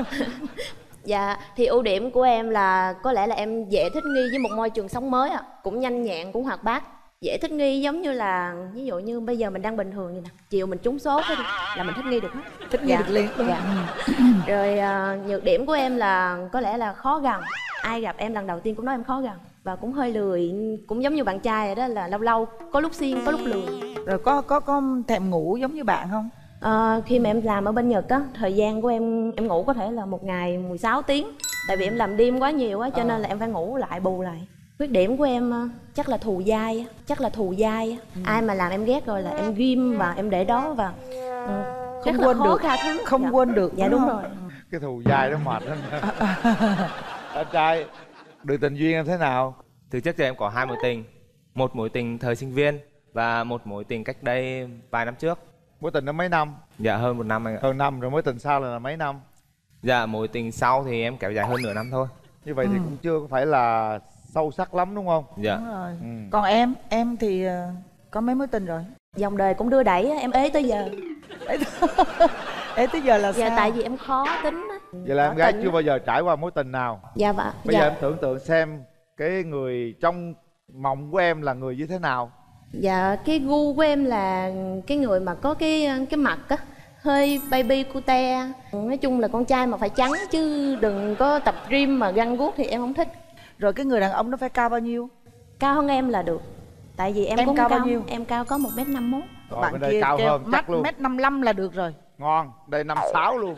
Dạ thì ưu điểm của em là có lẽ là em dễ thích nghi với một môi trường sống mới ạ. Cũng nhanh nhẹn, cũng hoạt bát, dễ thích nghi, giống như là ví dụ như bây giờ mình đang bình thường vậy nè, chiều mình trúng số thôi là mình thích nghi được hết. Thích nghi dạ. được liền. Dạ. Rồi uh, nhược điểm của em là có lẽ là khó gần. Ai gặp em lần đầu tiên cũng nói em khó gần và cũng hơi lười, cũng giống như bạn trai vậy đó, là lâu lâu có lúc siêng có lúc lười. Rồi có có có thèm ngủ giống như bạn không? À, khi mà em làm ở bên Nhật á, thời gian của em em ngủ có thể là một ngày mười sáu tiếng, tại vì em làm đêm quá nhiều á, cho à. nên là em phải ngủ lại bù lại. Khuyết điểm của em chắc là thù dai, chắc là thù dai. Ừ. Ai mà làm em ghét rồi là em ghim và em để đó và ừ, không quên được, thứ. không dạ. quên được. Dạ đúng, đúng rồi. Cái thù dai đó mệt lắm. Anh trai, đường tình duyên em thế nào? Từ trước giờ em có hai mối tình, một mối tình thời sinh viên và một mối tình cách đây vài năm trước. Mối tình nó mấy năm? Dạ hơn một năm anh ạ. Hơn năm rồi, mối tình sau là mấy năm? Dạ mối tình sau thì em kéo dài hơn nửa năm thôi. Như vậy ừ. thì cũng chưa phải là sâu sắc lắm đúng không? Dạ. Đúng rồi. Ừ. Còn em, em thì có mấy mối tình rồi? Dòng đời cũng đưa đẩy, em ế tới giờ. Ế tới giờ là dạ, sao? Tại vì em khó tính á. Vậy là em gái chưa bao giờ trải qua mối tình nào? Dạ vâng. Bây dạ. giờ em tưởng tượng xem cái người trong mộng của em là người như thế nào? Dạ cái gu của em là cái người mà có cái cái mặt á hơi baby cute. Nói chung là con trai mà phải trắng chứ đừng có tập gym mà găng guốc thì em không thích. Rồi cái người đàn ông nó phải cao bao nhiêu? Cao hơn em là được. Tại vì em, em cũng cao, cao bao nhiêu? Em cao có một mét năm mốt. Rồi, bạn bên đây kia cao hơn mắt, chắc luôn. mét năm mươi lăm là được rồi. Ngon, đây năm sáu luôn.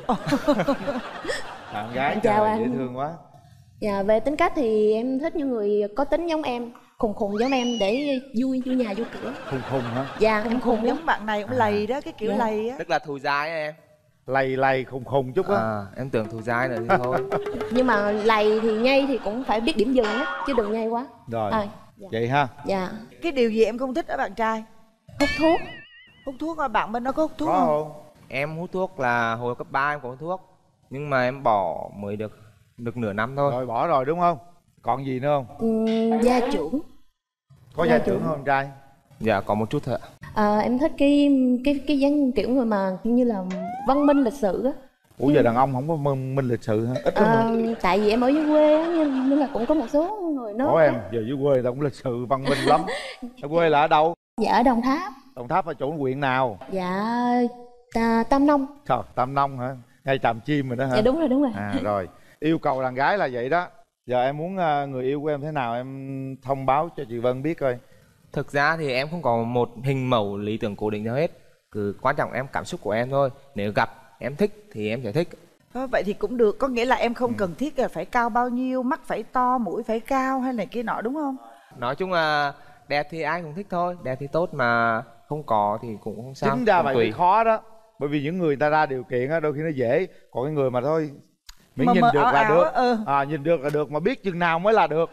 Bạn gái chào anh. dễ thương quá. Dạ về tính cách thì em thích những người có tính giống em, khùng khùng giống em để vui vui nhà vui cửa. Khùng khùng hả? Dạ Khùng khùng khùng khùng lắm. giống bạn này cũng lầy đó, cái kiểu Dạ. lầy á. Tức là thù dai á em. Lầy lầy khùng khùng chút á. À, em tưởng thù dai nữa thì thôi. Nhưng mà lầy thì nhây thì cũng phải biết điểm dừng á, chứ đừng nhây quá. Rồi. À, dạ. Vậy ha. Dạ. Cái điều gì em không thích ở bạn trai? Hút thuốc. Hút thuốc à? Bạn bên đó có hút thuốc Có không? không? Em hút thuốc là hồi cấp ba em có hút thuốc. Nhưng mà em bỏ mới được được nửa năm thôi. Rồi bỏ rồi đúng không? Còn gì nữa không? Uhm, gia trưởng. Có gia trưởng không anh trai? Dạ có một chút thôi ạ. À, em thích cái cái cái dáng kiểu người mà như là văn minh lịch sự á. Ủa giờ đàn ông không có minh, minh lịch sự hả? Ít lắm À, hả? tại vì em ở dưới quê á, nên, nên là cũng có một số người nói. Ủa em, giờ dưới quê người ta cũng lịch sự văn minh lắm. Ở quê là ở đâu? Dạ ở Đồng Tháp. Đồng Tháp ở chỗ huyện nào? Dạ ta, Tam Nông. Trời, Tam Nông hả? Ngay Tràm Chim rồi đó hả? Dạ đúng rồi đúng rồi. À rồi, yêu cầu đàn gái là vậy đó. Giờ em muốn uh, người yêu của em thế nào em thông báo cho chị Vân biết coi. Thực ra thì em không có một hình mẫu lý tưởng cố định nào hết. Cứ quan trọng em cảm xúc của em thôi. Nếu gặp em thích thì em sẽ thích. Thôi, vậy thì cũng được, có nghĩa là em không ừ. cần thiết là phải cao bao nhiêu, mắt phải to, mũi phải cao hay này kia nọ đúng không? Nói chung là đẹp thì ai cũng thích thôi, đẹp thì tốt mà không có thì cũng không sao. Chính ra cũng vậy tùy. thì khó đó. Bởi vì những người ta ra điều kiện á đôi khi nó dễ, còn cái người mà thôi miễn Mà nhìn mờ được ảo là ảo được. á, ừ. À nhìn được là được, mà biết chừng nào mới là được.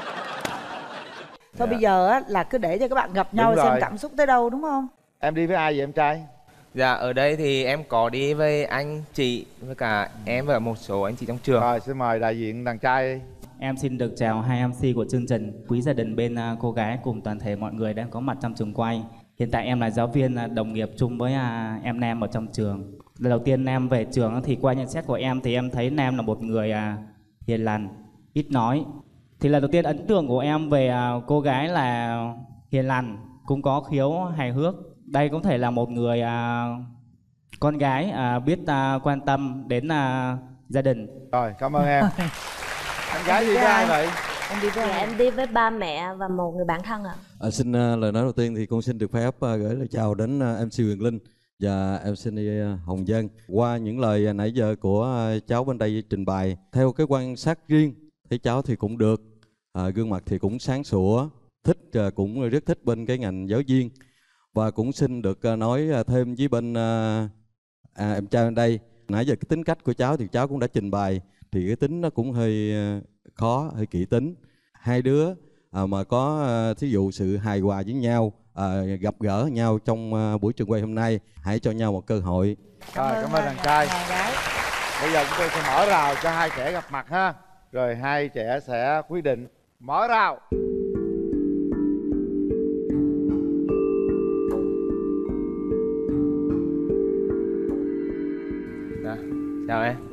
Thôi Dạ. bây giờ á là cứ để cho các bạn gặp nhau Đúng xem rồi. cảm xúc tới đâu đúng không? Em đi với ai vậy em trai? Dạ ở đây thì em có đi với anh chị với cả em và một số anh chị trong trường. Rồi xin mời đại diện đàn trai đi. Em xin được chào hai em xê của chương trình, quý gia đình bên à, cô gái cùng toàn thể mọi người đang có mặt trong trường quay. Hiện tại em là giáo viên à, đồng nghiệp chung với à, em Nam ở trong trường. Lần đầu tiên Nam về trường thì qua nhận xét của em thì em thấy Nam là một người à, hiền lành, ít nói. Thì lần đầu tiên ấn tượng của em về à, cô gái là hiền lành, cũng có khiếu hài hước. Đây có thể là một người à, con gái à, biết à, quan tâm đến à, gia đình. Rồi cảm ơn em. Anh gái đi với ai vậy? Em đi với Dạ ai? em đi với ba mẹ và một người bạn thân ạ. À, xin uh, lời nói đầu tiên thì con xin được phép uh, gửi lời chào đến uh, em xê Huyền Linh và em xê uh, Hồng Dân. Qua những lời uh, nãy giờ của uh, cháu bên đây trình bày, theo cái quan sát riêng thấy cháu thì cũng được, uh, gương mặt thì cũng sáng sủa, thích uh, cũng rất thích bên cái ngành giáo viên. Và cũng xin được uh, nói uh, thêm với bên uh, à, em trai bên đây, nãy giờ cái tính cách của cháu thì cháu cũng đã trình bày, thì cái tính nó cũng hơi uh, khó, hơi kỹ tính. Hai đứa à, mà có à, thí dụ sự hài hòa với nhau, à, gặp gỡ nhau trong à, buổi trường quay hôm nay, hãy cho nhau một cơ hội. Rồi cảm ơn đàn trai. Bây giờ chúng tôi sẽ mở rào cho hai trẻ gặp mặt ha. Rồi hai trẻ sẽ quyết định. Mở rào. Dạ, chào em.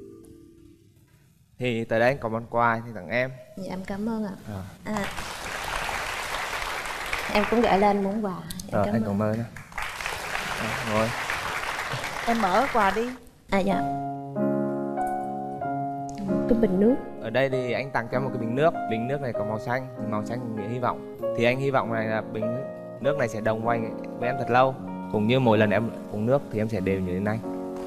Thì tới đây anh có món quà thì tặng em. Dạ em cảm ơn ạ. Rồi, À, em cũng gửi lên món quà. Em rồi cảm anh ơn. cảm ơn nhé. Rồi, ngồi. Em mở quà đi. À dạ. Cái bình nước. Ở đây thì anh tặng cho em một cái bình nước. Bình nước này có màu xanh, màu xanh nghĩa hy vọng. Thì anh hy vọng này là bình nước này sẽ đồng hành với em thật lâu. Cũng như mỗi lần em uống nước thì em sẽ đều nhớ đến anh.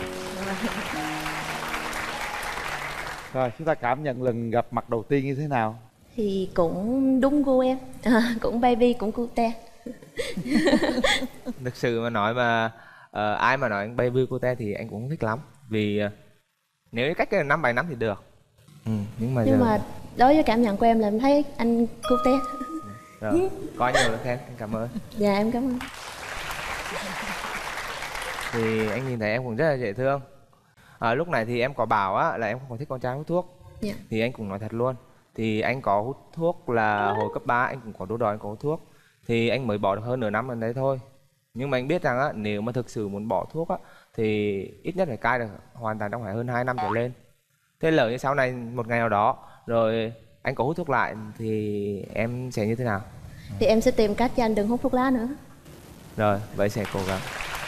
Rồi chúng ta cảm nhận lần gặp mặt đầu tiên như thế nào? Thì cũng đúng gu em. À, cũng baby cũng cute. Thực sự mà nói mà uh, ai mà nói anh baby cute thì anh cũng không thích lắm. Vì uh, nếu như cách cái năm bảy năm thì được. Ừ, nhưng mà Nhưng giờ... mà đối với cảm nhận của em là em thấy anh cute. Rồi, có nhiều lời khen, anh cảm ơn. Dạ em cảm ơn. Thì anh nhìn thấy em cũng rất là dễ thương. À, lúc này thì em có bảo á là em không có thích con trai hút thuốc. Dạ. Thì anh cũng nói thật luôn. Thì anh có hút thuốc là hồi cấp ba anh cũng có đốt đòi anh có hút thuốc. Thì anh mới bỏ được hơn nửa năm lần đấy thôi. Nhưng mà anh biết rằng á nếu mà thực sự muốn bỏ thuốc á thì ít nhất phải cai được hoàn toàn trong phải hơn hai năm trở lên. Thế lỡ như sau này một ngày nào đó rồi anh có hút thuốc lại thì em sẽ như thế nào? Thì em sẽ tìm cách cho anh đừng hút thuốc lá nữa. Rồi, vậy sẽ cố gắng.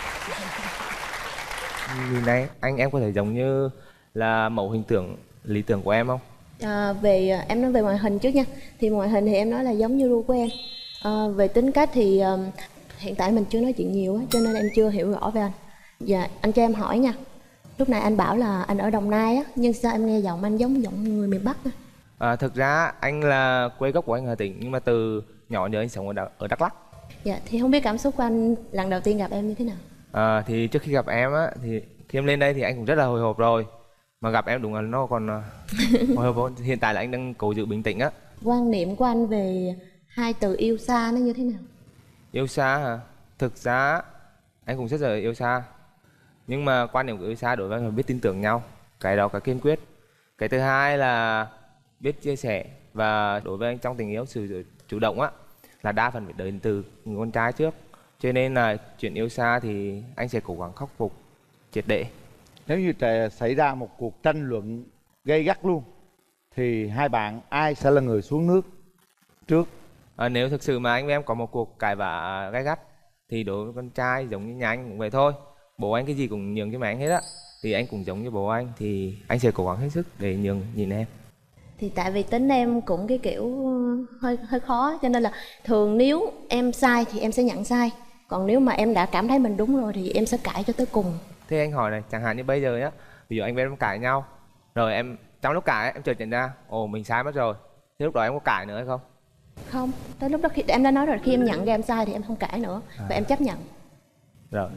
Nhìn này, anh em có thể giống như là mẫu hình tượng lý tưởng của em không? À, về em nói về ngoại hình trước nha. Thì ngoại hình thì em nói là giống như gu của em. À, về tính cách thì um, hiện tại mình chưa nói chuyện nhiều á, cho nên em chưa hiểu rõ về anh. Dạ, anh cho em hỏi nha. Lúc nãy anh bảo là anh ở Đồng Nai á, nhưng sao em nghe giọng anh giống giọng người miền Bắc á? À, thực ra anh là quê gốc của anh Hà Tĩnh, nhưng mà từ nhỏ giờ anh sống ở Đắk, ở Đắk Lắk. Dạ, thì không biết cảm xúc của anh lần đầu tiên gặp em như thế nào? À, thì trước khi gặp em á, thì khi em lên đây thì anh cũng rất là hồi hộp rồi. Mà gặp em đúng là nó còn hồi hộp. Hiện tại là anh đang cố giữ bình tĩnh á. Quan niệm của anh về hai từ yêu xa nó như thế nào? Yêu xa hả? Thực ra anh cũng rất là yêu xa. Nhưng mà quan điểm của yêu xa đối với anh là biết tin tưởng nhau. Cái đó là kiên quyết. Cái thứ hai là biết chia sẻ. Và đối với anh trong tình yêu, sự chủ động á là đa phần phải đến từ người con trai trước. Cho nên là chuyện yêu xa thì anh sẽ cố gắng khắc phục triệt để. Nếu như xảy ra một cuộc tranh luận gay gắt luôn thì hai bạn ai sẽ là người xuống nước trước? À, nếu thực sự mà anh với em có một cuộc cãi vã gay gắt thì đối với con trai giống như nhà anh cũng vậy thôi. Bố anh cái gì cũng nhường cho mẹ anh hết á. Thì anh cũng giống như bố anh thì anh sẽ cố gắng hết sức để nhường nhìn em. Thì tại vì tính em cũng cái kiểu hơi hơi khó, cho nên là thường nếu em sai thì em sẽ nhận sai. Còn nếu mà em đã cảm thấy mình đúng rồi thì em sẽ cãi cho tới cùng. Thế anh hỏi này, chẳng hạn như bây giờ nhá, ví dụ anh với em cãi nhau, rồi em trong lúc cãi em chợt nhận ra, ồ mình sai mất rồi. Thế lúc đó em có cãi nữa hay không? Không, tới lúc đó khi em đã nói rồi, khi em nhận ra em sai thì em không cãi nữa à. Và em chấp nhận. Rồi.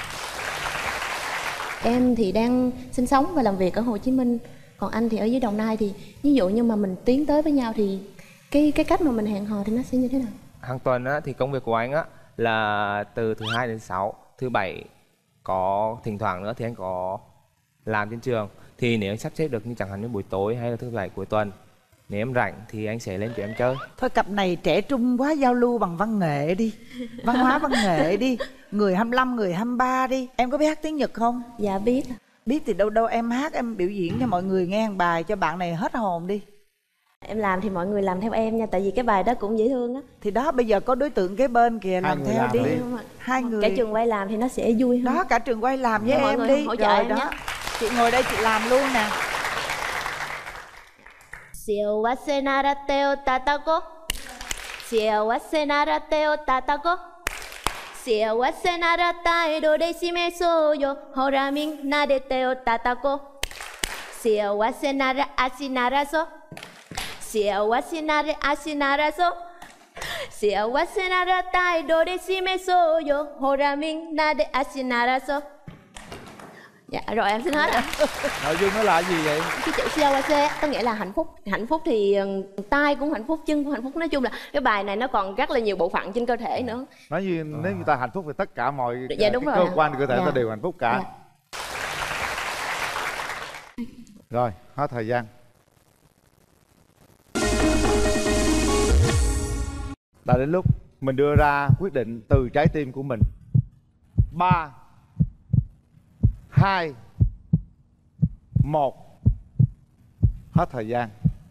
Em thì đang sinh sống và làm việc ở Hồ Chí Minh, còn anh thì ở dưới Đồng Nai. Thì ví dụ như mà mình tiến tới với nhau thì cái cái cách mà mình hẹn hò thì nó sẽ như thế nào? Hàng tuần á, thì công việc của anh á là từ thứ hai đến sáu, thứ bảy có thỉnh thoảng nữa thì anh có làm trên trường. Thì nếu anh sắp xếp được như chẳng hạn như buổi tối hay là thứ bảy cuối tuần, nếu em rảnh thì anh sẽ lên cho em chơi. Thôi cặp này trẻ trung quá, giao lưu bằng văn nghệ đi, văn hóa văn nghệ đi. Người hai mươi lăm, người hai mươi ba đi. Em có biết hát tiếng Nhật không? Dạ biết. Biết thì đâu đâu em hát, em biểu diễn cho mọi người nghe một bài cho bạn này hết hồn đi. Em làm thì mọi người làm theo em nha, tại vì cái bài đó cũng dễ thương á. Thì đó, bây giờ có đối tượng kế bên kìa, làm theo làm đi. đi Hai người. Cả trường quay làm thì nó sẽ vui hơn. Đó, cả trường quay làm với mọi em người đi. hỗ trợ Rồi em đó nhé. Chị ngồi đây chị làm luôn nè. Siawase narate o tatako, siawase narate o tatako, siawase narata edo de shimeso yo, hora min narete o tatako, siawase nara ashi naraso, siawase nare ashi naraso, siawase narata edo de shimeso yo, hora min nare ashi naraso. Dạ rồi em xin hết ạ. Nội dung nó là gì vậy? Cái chữ siawase có nghĩa là hạnh phúc. Hạnh phúc thì tay cũng hạnh phúc, chân cũng hạnh phúc. Nói chung là cái bài này nó còn rất là nhiều bộ phận trên cơ thể nữa. Nói như à. Nếu như ta hạnh phúc thì tất cả mọi dạ, đúng cái rồi cơ quan cơ thể dạ. ta đều hạnh phúc cả. Dạ. Rồi, hết thời gian. Đã đến lúc mình đưa ra quyết định từ trái tim của mình. Ba, hai, một. Hết thời gian.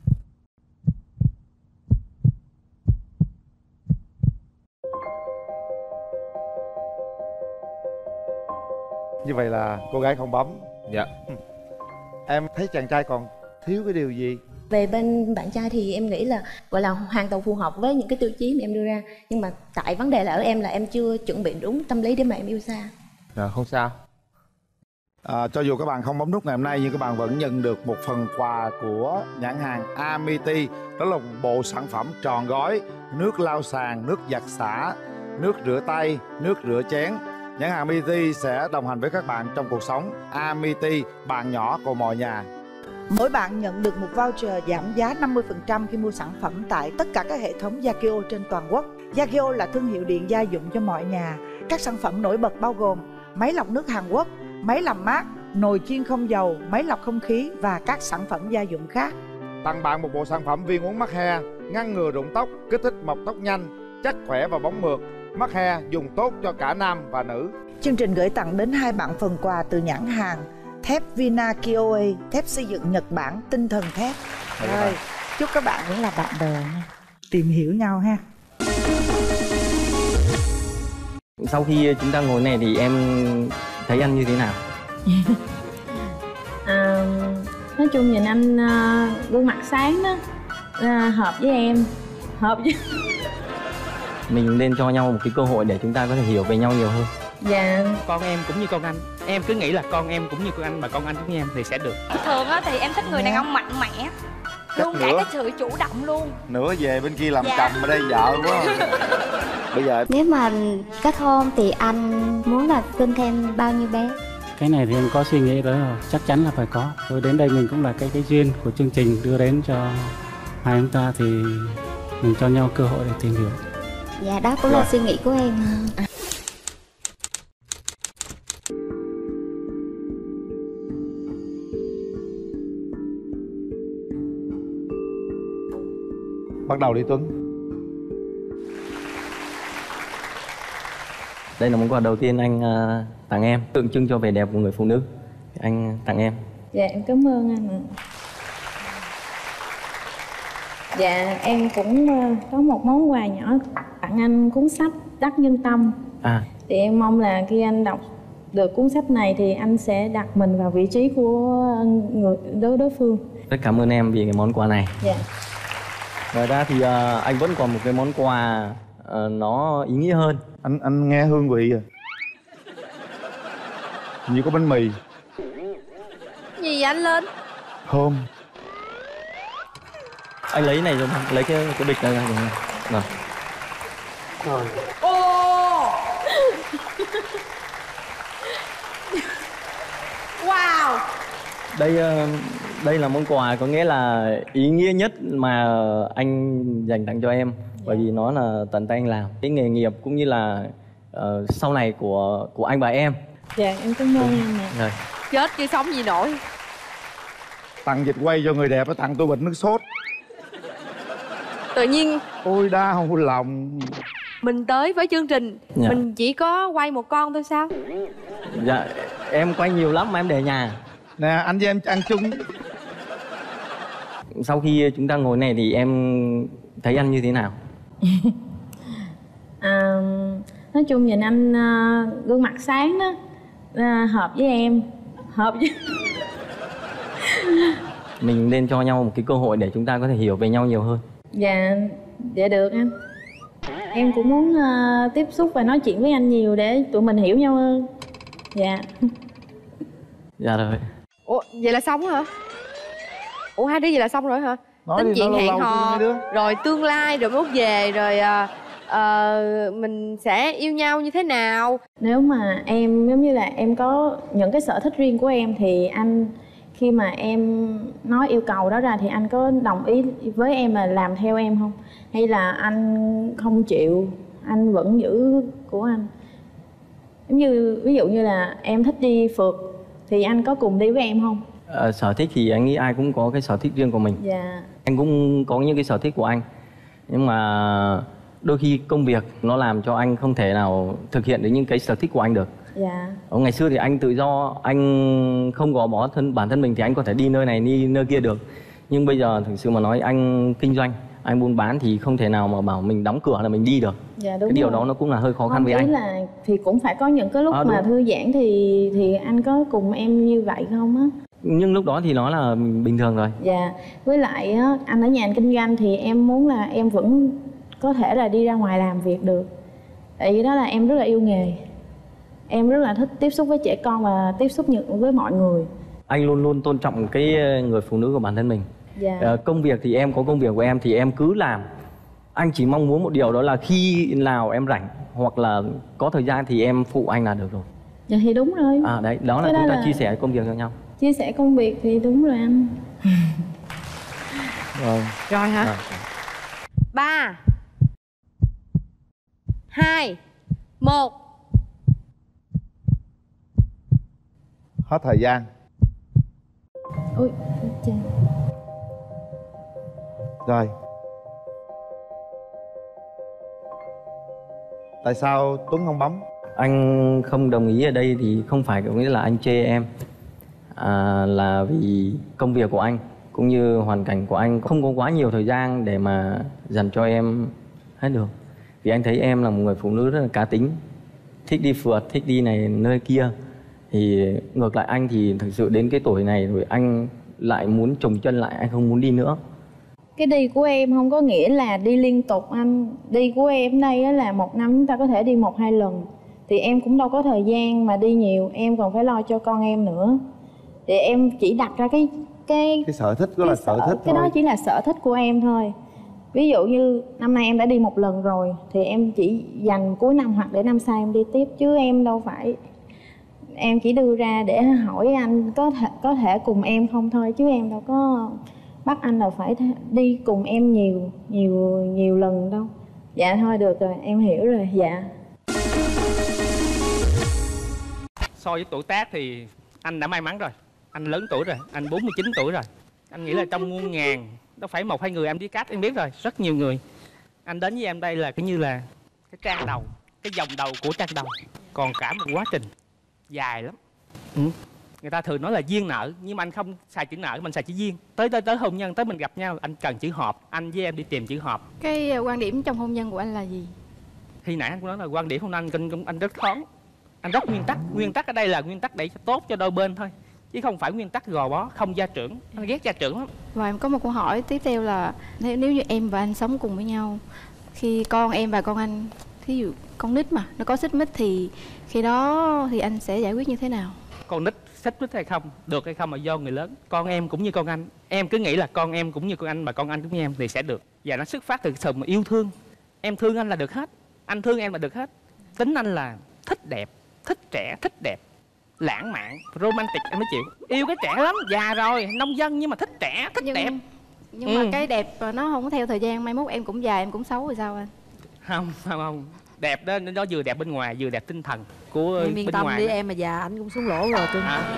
Như vậy là cô gái không bấm. Dạ. Em thấy chàng trai còn thiếu cái điều gì? Về bên bạn trai thì em nghĩ là gọi là hoàn toàn phù hợp với những cái tiêu chí mà em đưa ra. Nhưng mà tại vấn đề là ở em là em chưa chuẩn bị đúng tâm lý để mà em yêu xa. Rồi, không sao. À, cho dù các bạn không bấm nút ngày hôm nay nhưng các bạn vẫn nhận được một phần quà của nhãn hàng Amity. Đó là một bộ sản phẩm tròn gói: nước lau sàn, nước giặt xả, nước rửa tay, nước rửa chén. Nhãn hàng Amity sẽ đồng hành với các bạn trong cuộc sống. Amity, bạn nhỏ của mọi nhà. Mỗi bạn nhận được một voucher giảm giá năm mươi phần trăm khi mua sản phẩm tại tất cả các hệ thống Yakio trên toàn quốc. Yakio là thương hiệu điện gia dụng cho mọi nhà. Các sản phẩm nổi bật bao gồm máy lọc nước Hàn Quốc, máy làm mát, nồi chiên không dầu, máy lọc không khí và các sản phẩm gia dụng khác. Tặng bạn một bộ sản phẩm viên uống mắc he, ngăn ngừa rụng tóc, kích thích mọc tóc nhanh, chắc khỏe và bóng mượt. Mắc he dùng tốt cho cả nam và nữ. Chương trình gửi tặng đến hai bạn phần quà từ nhãn hàng thép Vina Kioe, thép xây dựng Nhật Bản, tinh thần thép. Rồi, chúc các bạn vẫn là bạn bè nha, tìm hiểu nhau ha. Sau khi chúng ta ngồi này thì em thấy anh như thế nào? À, nói chung nhìn anh uh, gương mặt sáng đó, uh, hợp với em, hợp với mình nên cho nhau một cái cơ hội để chúng ta có thể hiểu về nhau nhiều hơn. Dạ. Con em cũng như con anh, em cứ nghĩ là con em cũng như con anh mà con anh cũng như em thì sẽ được. Thường á thì em thích người đàn ông mạnh mẽ, luôn cả cái sự chủ động luôn. Nửa về bên kia làm Dạ. chồng, ở đây vợ quá. Bây giờ Nếu mà kết hôn thì anh muốn là sinh thêm bao nhiêu bé? Cái này thì em có suy nghĩ đó rồi, chắc chắn là phải có. Rồi đến đây mình cũng là cái cái duyên của chương trình đưa đến cho hai chúng ta, thì mình cho nhau cơ hội để tìm hiểu. Dạ đó cũng Rồi. là suy nghĩ của em. bắt đầu đi Tuấn. Đây là món quà đầu tiên anh uh, tặng em, tượng trưng cho vẻ đẹp của người phụ nữ. Anh tặng em. Dạ em cảm ơn anh ạ. Dạ em cũng ờ, có một món quà nhỏ tặng anh, cuốn sách Đắc Nhân Tâm. À, Thì em mong là khi anh đọc được cuốn sách này thì anh sẽ đặt mình vào vị trí của người đối đối phương. rất cảm ơn em vì cái món quà này. Dạ. Ngoài ra thì uh, anh vẫn còn một cái món quà uh, nó ý nghĩa hơn. Anh anh nghe hương vị à? Như có bánh mì. Gì vậy anh lên? Thơm. Anh lấy này rồi, lấy cái cái bịch này ra rồi. Rồi. Rồi. Ô. Wow. Đây uh, đây là món quà có nghĩa là ý nghĩa nhất mà anh dành tặng cho em, bởi vì nó là tận tay anh làm. Cái nghề nghiệp cũng như là uh, sau này của của anh và em. Dạ em cảm ơn anh ạ. Rồi. Chết chứ sống gì nổi. Tặng dịch quay cho người đẹp, tặng tôi bịch nước sốt. Tự nhiên Ôi đau lòng. mình tới với chương trình, Dạ. mình chỉ có quay một con thôi sao? Dạ, em quay nhiều lắm mà em để nhà. Nè, anh với em ăn chung. Sau khi chúng ta ngồi này thì em thấy anh như thế nào? À, nói chung nhìn anh uh, gương mặt sáng đó, uh, hợp với em, hợp với Mình nên cho nhau một cái cơ hội để chúng ta có thể hiểu về nhau nhiều hơn. Dạ, dạ được anh. Em cũng muốn uh, tiếp xúc và nói chuyện với anh nhiều để tụi mình hiểu nhau hơn. Dạ. Dạ rồi. Ủa vậy là xong hả? Ủa hai đứa vậy là xong rồi hả? Nói Tính đi, nói chuyện lâu hẹn lâu hò cho hai đứa. rồi tương lai rồi mốt về rồi à, à, mình sẽ yêu nhau như thế nào? Nếu mà em giống như là em có những cái sở thích riêng của em thì anh, khi mà em nói yêu cầu đó ra thì anh có đồng ý với em là làm theo em không? Hay là anh không chịu, anh vẫn giữ của anh? Giống như ví dụ như là em thích đi phượt thì anh có cùng đi với em không? Ờ, sở thích thì anh nghĩ ai cũng có cái sở thích riêng của mình. Dạ. Anh cũng có những cái sở thích của anh. Nhưng mà đôi khi công việc nó làm cho anh không thể nào thực hiện được những cái sở thích của anh được. Dạ. Ở ngày xưa thì anh tự do, anh không gò bó thân bản thân mình thì anh có thể đi nơi này đi nơi kia được. Nhưng bây giờ thực sự mà nói anh kinh doanh, anh buôn bán thì không thể nào mà bảo mình đóng cửa là mình đi được. Dạ đúng Cái điều rồi. đó nó cũng là hơi khó khăn Không, với ý anh. là thì cũng phải có những cái lúc À, mà đúng. thư giãn thì thì anh có cùng em như vậy không á? Nhưng lúc đó thì nó là bình thường rồi. Dạ, với lại á, anh ở nhà anh kinh doanh thì em muốn là em vẫn có thể là đi ra ngoài làm việc được. Tại vì đó là em rất là yêu nghề. Em rất là thích tiếp xúc với trẻ con và tiếp xúc những với mọi người. Anh luôn luôn tôn trọng cái người phụ nữ của bản thân mình. Dạ. Ờ, công việc thì em có công việc của em thì em cứ làm. Anh chỉ mong muốn một điều đó là khi nào em rảnh hoặc là có thời gian thì em phụ anh là được rồi. Dạ thì đúng rồi. À đấy, đó là Cái đó chúng ta là- chia sẻ công việc cho nhau. Chia sẻ công việc thì đúng rồi anh. Rồi. Rồi hả? Rồi. Ba, hai, một. Hết thời gian. Ui, trời. Rồi. Tại sao Tuấn không bấm? Anh không đồng ý ở đây thì không phải có nghĩa là anh chê em, à, là vì công việc của anh cũng như hoàn cảnh của anh không có quá nhiều thời gian để mà dành cho em hết được. Vì anh thấy em là một người phụ nữ rất là cá tính, thích đi phượt, thích đi này nơi kia. Thì ngược lại anh thì thực sự đến cái tuổi này rồi anh lại muốn chồng chân lại, anh không muốn đi nữa. Cái đi của em không có nghĩa là đi liên tục anh. Đi của em đây á là một năm chúng ta có thể đi một hai lần. Thì em cũng đâu có thời gian mà đi nhiều, em còn phải lo cho con em nữa. Thì em chỉ đặt ra cái cái cái sở thích đó là sở thích cái thôi. đó chỉ là sở thích của em thôi. Ví dụ như năm nay em đã đi một lần rồi thì em chỉ dành cuối năm hoặc để năm sau em đi tiếp, chứ em đâu phải, em chỉ đưa ra để hỏi anh có thể có thể cùng em không thôi, chứ em đâu có bắt anh là phải đi cùng em nhiều nhiều nhiều lần đâu. Dạ thôi được rồi, em hiểu rồi. Dạ. So với tuổi tác thì anh đã may mắn rồi, anh lớn tuổi rồi, anh bốn mươi chín tuổi rồi. Anh nghĩ là trong muôn ngàn đâu phải một hai người em đi cát, em biết rồi, rất nhiều người. Anh đến với em đây là cái như là cái trang đầu, cái vòng đầu của trang đầu, còn cả một quá trình dài lắm. Ừ. Người ta thường nói là duyên nợ, nhưng mà anh không xài chữ nợ, mình xài chữ duyên. Tới tới tới hôn nhân, tới mình gặp nhau, anh cần chữ hợp. Anh với em đi tìm chữ hợp. Cái quan điểm trong hôn nhân của anh là gì? Khi nãy anh cũng nói là quan điểm hôn nhân anh, anh rất thoáng, anh rất nguyên tắc. Nguyên tắc ở đây là nguyên tắc để tốt cho đôi bên thôi, chứ không phải nguyên tắc gò bó, không gia trưởng. Anh ghét gia trưởng lắm. Và em có một câu hỏi tiếp theo là nếu, nếu như em và anh sống cùng với nhau, khi con em và con anh, thí dụ con nít mà nó có xích mích thì khi đó thì anh sẽ giải quyết như thế nào? Con nít xích mích hay không, được hay không là do người lớn. Con em cũng như con anh, em cứ nghĩ là con em cũng như con anh mà con anh cũng như em thì sẽ được. Và nó xuất phát từ sự mà yêu thương. Em thương anh là được hết, anh thương em là được hết. Tính anh là thích đẹp, thích trẻ, thích đẹp, lãng mạn, romantic em mới chịu. Yêu cái trẻ lắm, già rồi, nông dân nhưng mà thích trẻ, thích nhưng, đẹp. Nhưng ừ. mà cái đẹp nó không có theo thời gian, mai mốt em cũng già, em cũng xấu rồi sao anh? Không, không, không. Đẹp đó, nó vừa đẹp bên ngoài, vừa đẹp tinh thần của em yên bên tâm ngoài đi, đó. em mà già anh cũng xuống lỗ rồi cưng. À.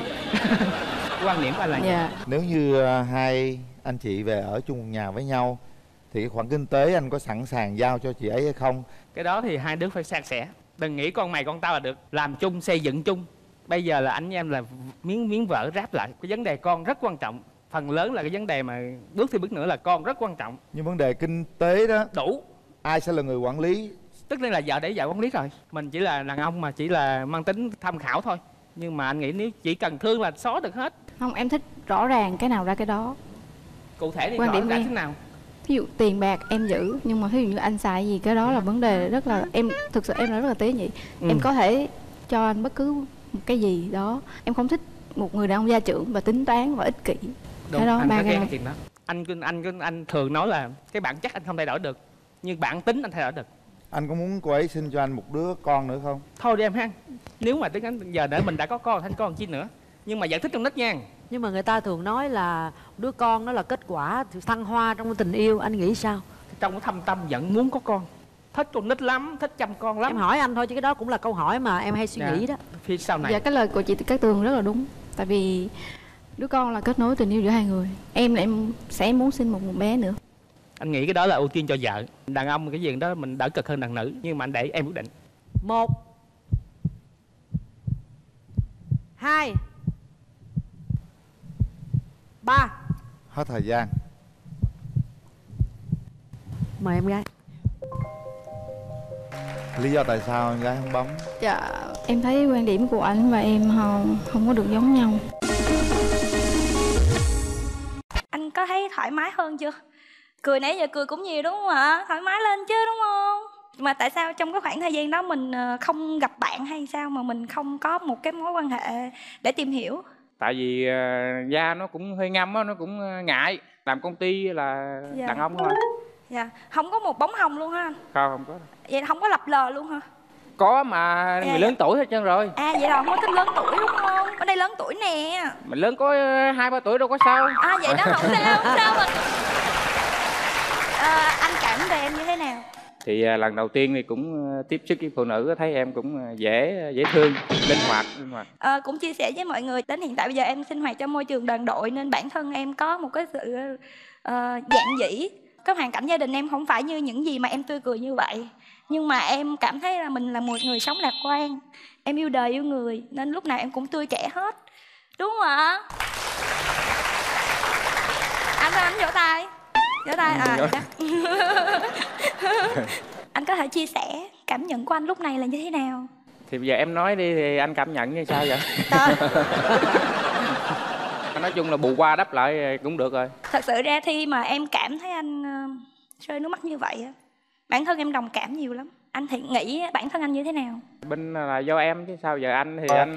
Quan điểm của anh là dạ. Nếu như uh, hai anh chị về ở chung một nhà với nhau thì cái khoản kinh tế anh có sẵn sàng giao cho chị ấy hay không? Cái đó thì hai đứa phải san sẻ. Đừng nghĩ con mày con tao là được. Làm chung, xây dựng chung. Bây giờ là anh với em là miếng miếng vỡ ráp lại. Cái vấn đề con rất quan trọng. Phần lớn là cái vấn đề mà bước thêm bước nữa là con rất quan trọng. Nhưng vấn đề kinh tế đó đủ, ai sẽ là người quản lý? Tức là vợ để vợ quản lý rồi. Mình chỉ là đàn ông mà chỉ là mang tính tham khảo thôi. Nhưng mà anh nghĩ nếu chỉ cần thương là xóa được hết. Không, em thích rõ ràng cái nào ra cái đó. Cụ thể đi, quan rõ điểm ra em thế nào? Ví dụ tiền bạc em giữ, nhưng mà ví dụ như anh xài gì cái đó là vấn đề rất là, em thực sự em là rất là tế nhị. ừ. Em có thể cho anh bất cứ một cái gì đó. Em không thích một người đàn ông gia trưởng và tính toán và ích kỷ. Đúng, cái đó anh ba có cái ghét đó. cái chuyện đó. Anh anh anh anh thường nói là cái bản chất anh không thay đổi được, nhưng bản tính anh thay đổi được. Anh có muốn cô ấy sinh cho anh một đứa con nữa không? Thôi đi em ha. Nếu mà tính anh giờ để mình đã có con thanh con chi nữa. Nhưng mà vẫn thích con nít nha. Nhưng mà người ta thường nói là đứa con đó là kết quả thăng hoa trong tình yêu, anh nghĩ sao? Trong cái thâm tâm vẫn muốn có con, thích con nít lắm, thích chăm con lắm. Em hỏi anh thôi chứ cái đó cũng là câu hỏi mà em hay suy dạ. nghĩ đó. Phía sau này Dạ, cái lời của chị Cát Tường rất là đúng. Tại vì đứa con là kết nối tình yêu giữa hai người. Em là em sẽ muốn sinh một, một bé nữa. Anh nghĩ cái đó là ưu tiên cho vợ. Đàn ông cái gì đó mình đỡ cực hơn đàn nữ. Nhưng mà anh để em quyết định. Một, hai, ba. Hết thời gian. Mời em gái. Lý do tại sao em gái không bấm? Dạ, em thấy quan điểm của anh và em không, không có được giống nhau. Anh có thấy thoải mái hơn chưa? Cười nãy giờ cười cũng nhiều đúng không ạ? Thoải mái lên chứ đúng không? Mà tại sao trong cái khoảng thời gian đó mình không gặp bạn hay sao mà mình không có một cái mối quan hệ để tìm hiểu? Tại vì uh, da nó cũng hơi ngâm á, nó cũng uh, ngại. Làm công ty là dạ. đàn ông thôi. Dạ, không có một bóng hồng luôn ha anh? Không, không có. Vậy không có lập lờ luôn hả? Có mà dạ, người dạ. lớn tuổi hết trơn rồi. À vậy là không có thích lớn tuổi đúng không? Ở đây lớn tuổi nè. Mình lớn có hai ba tuổi đâu có sao. À vậy đó không sao, không sao mà. À, anh cảm về em như thế nào? Thì uh, lần đầu tiên thì cũng uh, tiếp xúc với phụ nữ, thấy em cũng uh, dễ dễ thương, linh hoạt, linh hoạt. À, cũng chia sẻ với mọi người đến hiện tại bây giờ em sinh hoạt trong môi trường đoàn đội nên bản thân em có một cái sự uh, dạn dĩ. Cái hoàn cảnh gia đình em không phải như những gì mà em tươi cười như vậy. Nhưng mà em cảm thấy là mình là một người sống lạc quan. Em yêu đời yêu người nên lúc nào em cũng tươi trẻ hết. Đúng không ạ? Anh ơi, anh vỗ tay. Vỗ tay à vậy đó. Anh có thể chia sẻ cảm nhận của anh lúc này là như thế nào? Thì bây giờ em nói đi thì anh cảm nhận như sao vậy? Nói chung là bù qua đắp lại cũng được rồi. Thật sự ra khi mà em cảm thấy anh uh, rơi nước mắt như vậy, bản thân em đồng cảm nhiều lắm. Anh thì nghĩ bản thân anh như thế nào? Bên là do em chứ sao giờ anh thì anh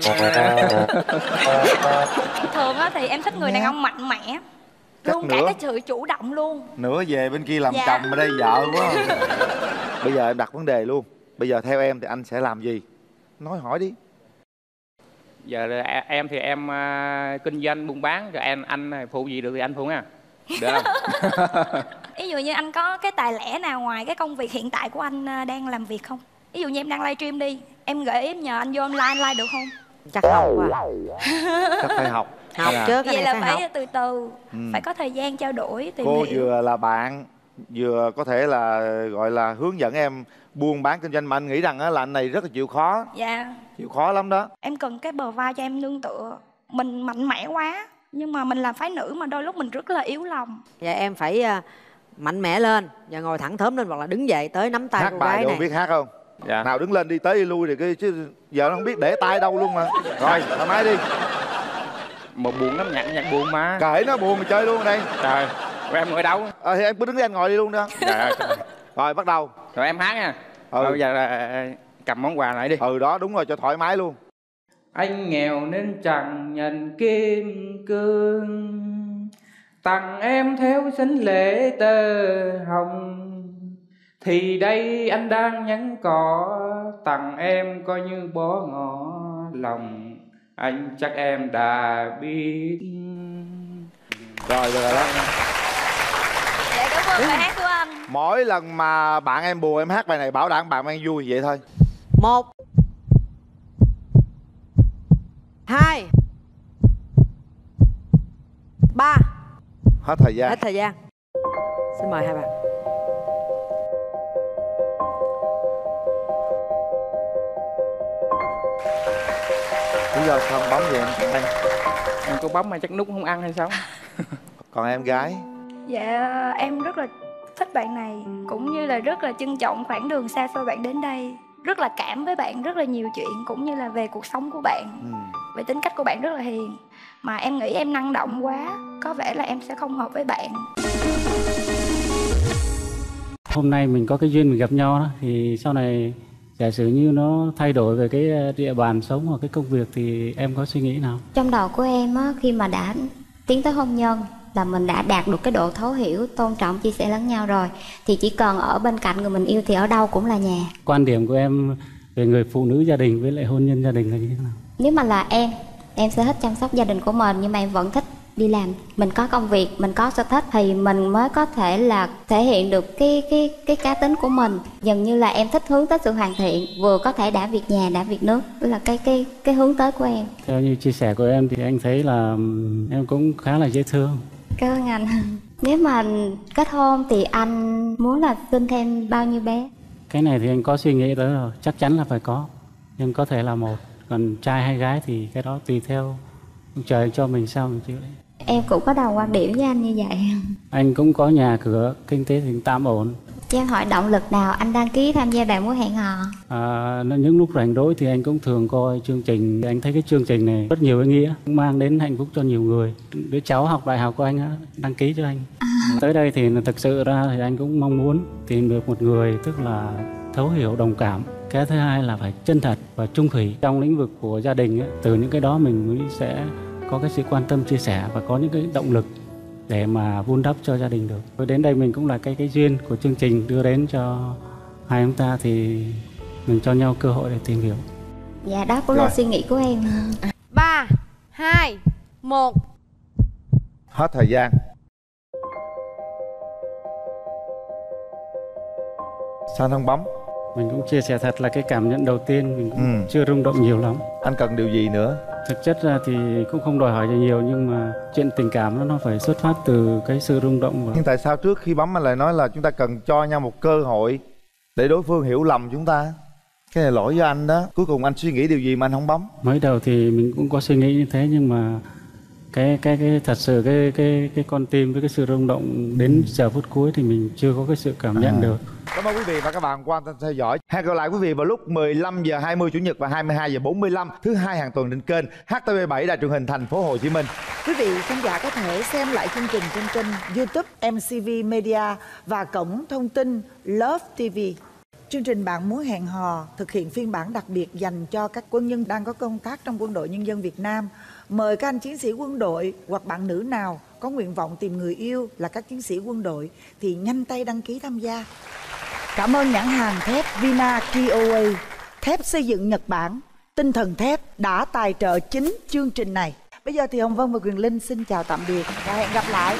Thường á thì em thích người đàn ông mạnh mẽ, Chắc luôn cả nữa. cái sự chủ động luôn. Nữa về bên kia làm Dạ. chồng, ở đây vợ quá. Bây giờ em đặt vấn đề luôn. Bây giờ theo em thì anh sẽ làm gì? Nói hỏi đi. giờ là em thì em uh, kinh doanh buôn bán, rồi em anh phụ gì được thì anh phụ nha, được không? Ví dụ như anh có cái tài lẻ nào ngoài cái công việc hiện tại của anh à, đang làm việc không? Ví dụ như em đang livestream đi, em gợi ý em nhờ anh vô online anh live được không? Chắc học quá. Chắc phải học. Học Hay là- chứ, cái Vậy này là phải phải học. từ từ, Ừ. phải có thời gian trao đổi, tìm Cô hiểu. vừa là bạn, vừa có thể là gọi là hướng dẫn em buôn bán kinh doanh, mà anh nghĩ rằng á là anh này rất là chịu khó. Dạ. Chịu khó lắm đó. Em cần cái bờ vai cho em nương tựa. Mình mạnh mẽ quá, nhưng mà mình là phái nữ mà đôi lúc mình rất là yếu lòng. Dạ em phải à, mạnh mẽ lên và ngồi thẳng thớm lên, hoặc là đứng dậy tới nắm tay Hát cô bài gái đâu này. biết hát không? Dạ. Nào đứng lên đi tới đi lui thì cái chứ giờ nó không biết để tay đâu luôn mà. Rồi thoải mái đi. Một buồn lắm, nhạc nhạc buồn mà. Kệ nó buồn mà chơi luôn ở đây. Trời, rồi em ngồi đâu? Ờ thì em cứ đứng đây anh ngồi đi luôn đó. Dạ. Rồi bắt đầu. Rồi em hát nha. Ừ. Rồi bây giờ là cầm món quà lại đi. Ừ đó, đúng rồi, cho thoải mái luôn. Anh nghèo nên chẳng nhận kim cương, tặng em theo sinh lễ tơ hồng, thì đây anh đang nhắn cỏ, tặng em coi như bó ngỏ lòng, anh chắc em đã biết. Rồi rồi đó. Dạ cảm ơn bài hát của anh. Mỗi lần mà bạn em buồn em hát bài này bảo đảm bạn em vui vậy thôi. Một, hai, ba. Hết thời gian. Hết thời gian. Xin mời hai bạn. Lý do sao bấm vậy em? Anh. Em có bấm mà chắc nút không ăn hay sao? Còn em gái? Dạ em rất là thích bạn này, cũng như là rất là trân trọng khoảng đường xa xôi bạn đến đây. Rất là cảm với bạn rất là nhiều chuyện, cũng như là về cuộc sống của bạn. Ừ. Về tính cách của bạn rất là hiền. Mà em nghĩ em năng động quá, có vẻ là em sẽ không hợp với bạn. Hôm nay mình có cái duyên mình gặp nhau đó, thì sau này giả sử như nó thay đổi về cái địa bàn sống hoặc cái công việc thì em có suy nghĩ nào? Trong đầu của em á, khi mà đã tiến tới hôn nhân là mình đã đạt được cái độ thấu hiểu, tôn trọng, chia sẻ lẫn nhau rồi, thì chỉ cần ở bên cạnh người mình yêu thì ở đâu cũng là nhà. Quan điểm của em về người phụ nữ gia đình với lại hôn nhân gia đình là như thế nào? Nếu mà là em, em sẽ thích chăm sóc gia đình của mình, nhưng mà em vẫn thích đi làm. Mình có công việc, mình có sở thích thì mình mới có thể là thể hiện được cái cái cái cá tính của mình. Dường như là em thích hướng tới sự hoàn thiện, vừa có thể đã việc nhà, đã việc nước, đó là cái cái cái hướng tới của em. Theo như chia sẻ của em thì anh thấy là ừm, em cũng khá là dễ thương. Cảm ơn anh. Nếu mà kết hôn thì anh muốn là sinh thêm bao nhiêu bé? Cái này thì anh có suy nghĩ tới rồi, chắc chắn là phải có. Nhưng có thể là một, còn trai hay gái thì cái đó tùy theo trời cho mình sao mình chịu đấy. Em cũng có đồng quan điểm với anh như vậy. Anh cũng có nhà cửa, kinh tế thì tạm ổn. Cho em hỏi động lực nào anh đăng ký tham gia bạn muốn hẹn hò? À, những lúc rảnh rỗi thì anh cũng thường coi chương trình. Anh thấy cái chương trình này rất nhiều ý nghĩa, mang đến hạnh phúc cho nhiều người. Đứa cháu học đại học của anh á, đăng ký cho anh. À. Tới đây thì thực sự ra thì anh cũng mong muốn tìm được một người tức là thấu hiểu, đồng cảm. Cái thứ hai là phải chân thật và trung thủy. Trong lĩnh vực của gia đình ấy, từ những cái đó mình mới sẽ có cái sự quan tâm, chia sẻ và có những cái động lực để mà vun đắp cho gia đình được. Với đến đây mình cũng là cái cái duyên của chương trình đưa đến cho hai chúng ta, thì mình cho nhau cơ hội để tìm hiểu. Dạ đó cũng Rồi. là suy nghĩ của em. Ba, hai, một. Hết thời gian. Sao không bấm? Mình cũng chia sẻ thật là cái cảm nhận đầu tiên mình cũng Ừ. chưa rung động nhiều lắm. Anh cần điều gì nữa? Thực chất ra thì cũng không đòi hỏi gì nhiều, nhưng mà chuyện tình cảm nó nó phải xuất phát từ cái sự rung động. Và Nhưng tại sao trước khi bấm anh lại nói là chúng ta cần cho nhau một cơ hội để đối phương hiểu lầm chúng ta? Cái này lỗi với anh đó. Cuối cùng anh suy nghĩ điều gì mà anh không bấm? mới đầu thì mình cũng có suy nghĩ như thế, nhưng mà cái cái cái thật sự cái cái cái con tim với cái sự rung động đến giờ phút cuối thì mình chưa có cái sự cảm nhận À. được. Cảm ơn quý vị và các bạn quan tâm theo dõi. Hẹn gặp lại quý vị vào lúc mười lăm giờ hai mươi chủ nhật và hai mươi hai giờ bốn mươi lăm thứ hai hàng tuần trên kênh hát tê vê bảy Đài truyền hình Thành phố Hồ Chí Minh. Quý vị khán giả có thể xem lại chương trình trên kênh YouTube em xê vê Media và cổng thông tin Love ti vi. Chương trình Bạn Muốn Hẹn Hò thực hiện phiên bản đặc biệt dành cho các quân nhân đang có công tác trong Quân đội Nhân dân Việt Nam. Mời các anh chiến sĩ quân đội hoặc bạn nữ nào có nguyện vọng tìm người yêu là các chiến sĩ quân đội thì nhanh tay đăng ký tham gia. Cảm ơn nhãn hàng thép Vina Kiowa, thép xây dựng Nhật Bản, tinh thần thép đã tài trợ chính chương trình này. Bây giờ thì Hồng Vân và Quyền Linh xin chào tạm biệt và hẹn gặp lại.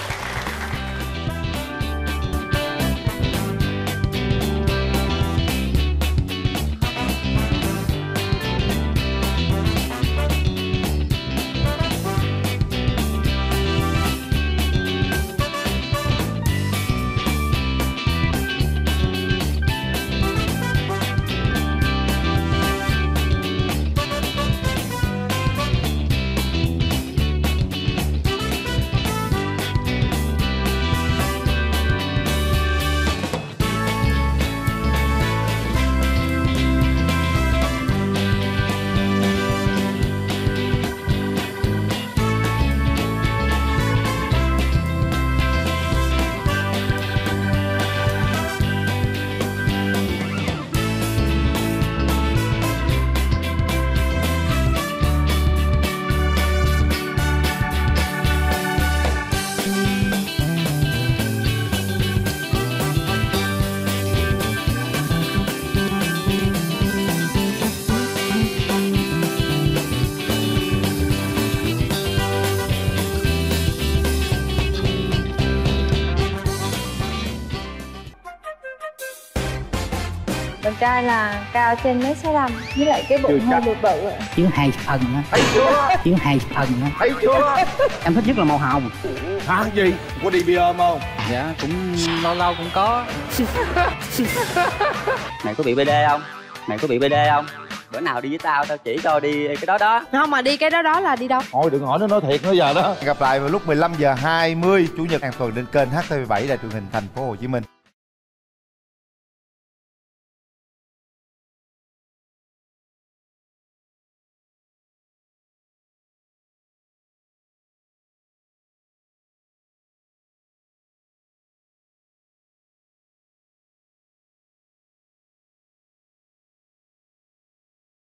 Bạn trai là cao trên mét sáu lăm với lại cái bụng hơi bự bự ạ. Chiếu hai phần á. Thấy chưa? Chiếu hai phần á. Thấy chưa? Em thích nhất là màu hồng. Hả gì? Có đi bia không? Dạ cũng lâu lâu cũng có. Mày có bị bê đê không? Mày có bị bê đê không? Bữa nào đi với tao, tao chỉ cho đi cái đó đó. Không mà đi cái đó đó là đi đâu? Thôi đừng hỏi nó nói thiệt nữa giờ đó. Gặp lại vào lúc mười lăm giờ hai mươi chủ nhật hàng tuần trên kênh H T V bảy Đài Truyền hình Thành phố Hồ Chí Minh.